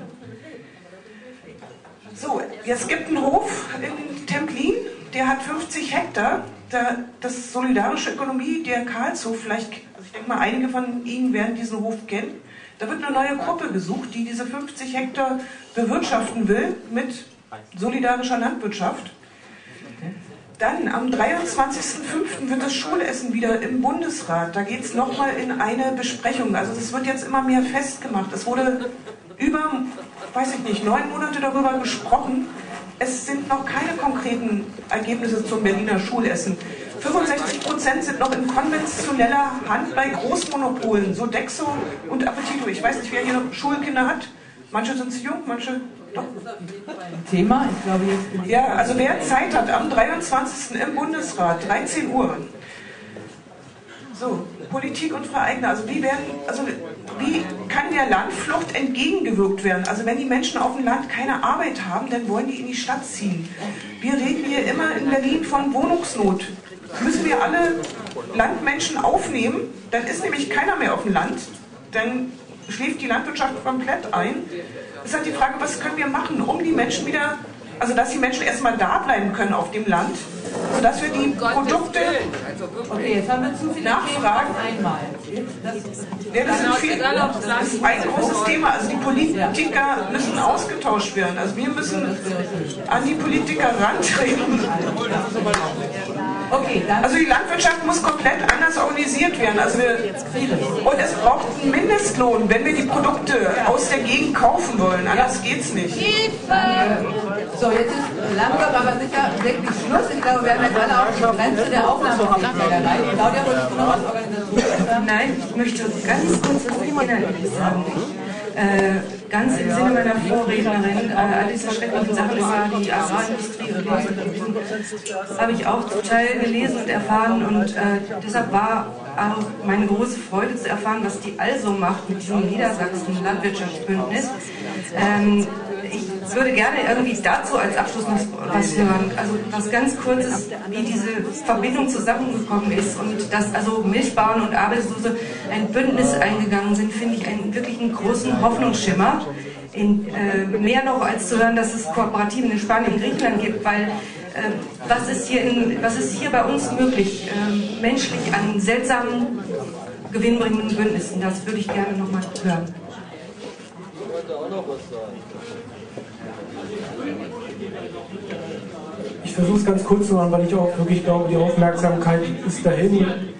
Speaker 18: So, es gibt einen Hof in Templin, der hat 50 Hektar. Das ist Solidarische Ökonomie, der Karlshof, vielleicht, also ich denke mal, einige von Ihnen werden diesen Hof kennen. Da wird eine neue Gruppe gesucht, die diese 50 Hektar bewirtschaften will mit solidarischer Landwirtschaft. Dann am 23.05. wird das Schulessen wieder im Bundesrat. Da geht es nochmal in eine Besprechung. Also das wird jetzt immer mehr festgemacht. Es wurde über, weiß ich nicht, 9 Monate darüber gesprochen. Es sind noch keine konkreten Ergebnisse zum Berliner Schulessen. 65% sind noch in konventioneller Hand bei Großmonopolen, Sodexo und Appetito. Ich weiß nicht, wer hier noch Schulkinder hat. Manche sind zu jung, manche doch.
Speaker 1: Thema, ich glaube jetzt.
Speaker 18: Ja, also wer Zeit hat, am 23. im Bundesrat, 13 Uhr. So, Politik und Frau Eigner, also wie kann der Landflucht entgegengewirkt werden? Also wenn die Menschen auf dem Land keine Arbeit haben, dann wollen die in die Stadt ziehen. Wir reden hier immer in Berlin von Wohnungsnot. Müssen wir alle Landmenschen aufnehmen, dann ist nämlich keiner mehr auf dem Land, dann schläft die Landwirtschaft komplett ein. Es ist halt die Frage, was können wir machen, um die Menschen wieder, also dass die Menschen erstmal da bleiben können auf dem Land, sodass wir die Produkte
Speaker 1: okay, jetzt haben wir zu viele
Speaker 18: nachfragen.
Speaker 1: Einmal.
Speaker 18: Das ist ein großes Thema. Also die Politiker müssen ausgetauscht werden. Also wir müssen an die Politiker rantreten.
Speaker 1: Okay,
Speaker 18: also die Landwirtschaft muss komplett anders organisiert werden. Also und es braucht einen Mindestlohn, wenn wir die Produkte aus der Gegend kaufen wollen. Anders geht's nicht.
Speaker 1: So, jetzt ist langsam aber sicher wirklich Schluss. Ich glaube, wir haben jetzt alle auch die Grenze der Aufnahmefähigkeit erreicht. Claudia, wolltest du noch was organisatorisch sagen?
Speaker 19: Nein, ich möchte ganz kurz was Inhaltliches sagen. Ganz im Sinne meiner Vorrednerin, all diese schrecklichen Sachen über die Agrarindustrie habe ich auch zum Teil gelesen und erfahren und deshalb war auch meine große Freude zu erfahren, was die ALSO macht mit diesem Niedersachsen-Landwirtschaftsbündnis. Ich würde gerne irgendwie dazu als Abschluss noch was hören, also was ganz Kurzes, wie diese Verbindung zusammengekommen ist und dass also Milchbauern und Arbeitslose ein Bündnis eingegangen sind, finde ich wirklich einen großen Hoffnungsschimmer. Mehr noch als zu hören, dass es Kooperativen in Spanien und Griechenland gibt, weil was ist hier bei uns möglich, menschlich an seltsamen, gewinnbringenden Bündnissen? Das würde ich gerne noch mal hören.
Speaker 3: Ich wollte auch noch was sagen.
Speaker 7: Ich versuche es ganz kurz zu machen, weil ich auch wirklich glaube, die Aufmerksamkeit ist dahin.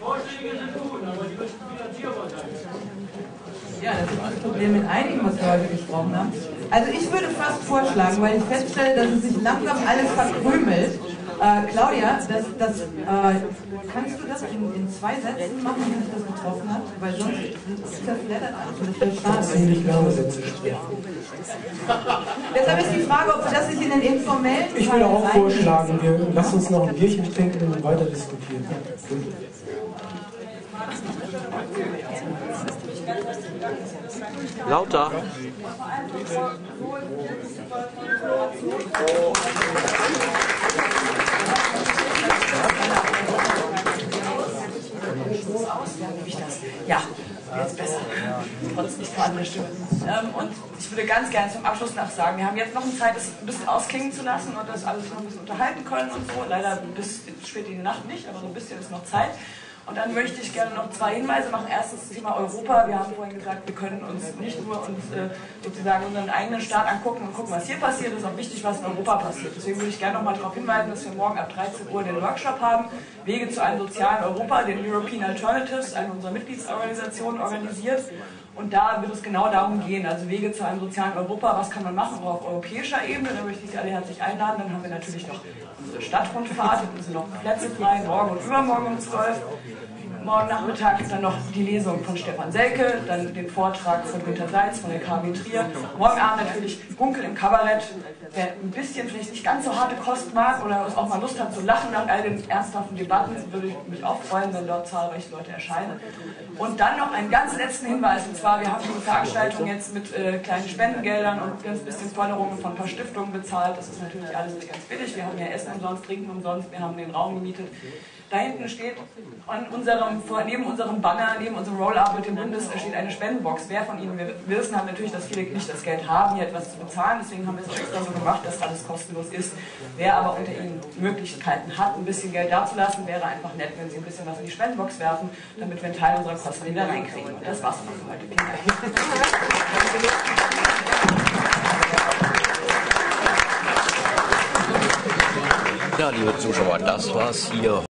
Speaker 1: Ja, das ist das Problem mit einigen, was wir heute gesprochen haben. Also ich würde fast vorschlagen, weil ich feststelle, dass es sich langsam alles verkrümelt. Claudia, kannst du das in 2 Sätzen machen, wie sich das getroffen hat? Weil sonst zerfleddert alles und das wäre schade.
Speaker 7: Ziemlich lange Sätze.
Speaker 1: Deshalb ist die Frage, ob wir das nicht in den informellen...
Speaker 7: Ich würde auch vorschlagen, wir lassen uns noch ein Bierchen trinken und weiter diskutieren.
Speaker 3: Lauter.
Speaker 20: Ja, jetzt besser. Trotz nicht vorhandener Stimme. Und ich würde ganz gerne zum Abschluss noch sagen, wir haben jetzt noch eine Zeit, das ein bisschen ausklingen zu lassen und das alles noch ein bisschen unterhalten können und so. Leider bis spät in die Nacht nicht, aber so ein bisschen ist noch Zeit. Und dann möchte ich gerne noch 2 Hinweise machen. Erstens das Thema Europa. Wir haben vorhin gesagt, wir können uns nicht nur sozusagen unseren eigenen Staat angucken und gucken, was hier passiert. Es ist auch wichtig, was in Europa passiert. Deswegen würde ich gerne noch mal darauf hinweisen, dass wir morgen ab 13 Uhr den Workshop haben, Wege zu einem sozialen Europa, den European Alternatives, eine unserer Mitgliedsorganisationen organisiert. Und da wird es genau darum gehen, also Wege zu einem sozialen Europa, was kann man machen, auch auf europäischer Ebene. Da möchte ich Sie alle herzlich einladen. Dann haben wir natürlich noch unsere Stadtrundfahrt, da sind noch Plätze frei, morgen und übermorgen um 12. Morgen Nachmittag ist dann noch die Lesung von Stefan Selke, dann den Vortrag von Günter Seitz von der KW Trier. Morgen Abend natürlich Gunkel im Kabarett. Wer ein bisschen vielleicht nicht ganz so harte Kost mag oder auch mal Lust hat zu lachen nach all den ernsthaften Debatten, würde ich mich auch freuen, wenn dort zahlreiche Leute erscheinen. Und dann noch einen ganz letzten Hinweis, und zwar, wir haben die Veranstaltung jetzt mit kleinen Spendengeldern und ganz bisschen Förderungen von ein paar Stiftungen bezahlt. Das ist natürlich alles nicht ganz billig. Wir haben ja Essen umsonst, Trinken umsonst, wir haben den Raum gemietet. Da hinten steht neben unserem Banner, neben unserem Roll-Up mit dem Bundes, steht eine Spendenbox. Wer von Ihnen, wir wissen haben natürlich, dass viele nicht das Geld haben, hier etwas zu bezahlen, deswegen haben wir es extra so gemacht, dass alles kostenlos ist. Wer aber unter Ihnen Möglichkeiten hat, ein bisschen Geld dazulassen, wäre einfach nett, wenn Sie ein bisschen was in die Spendenbox werfen, damit wir einen Teil unserer Kosten wieder reinkriegen. Und das war's dann für heute. Vielen Dank.
Speaker 21: Ja, liebe Zuschauer, das war's hier.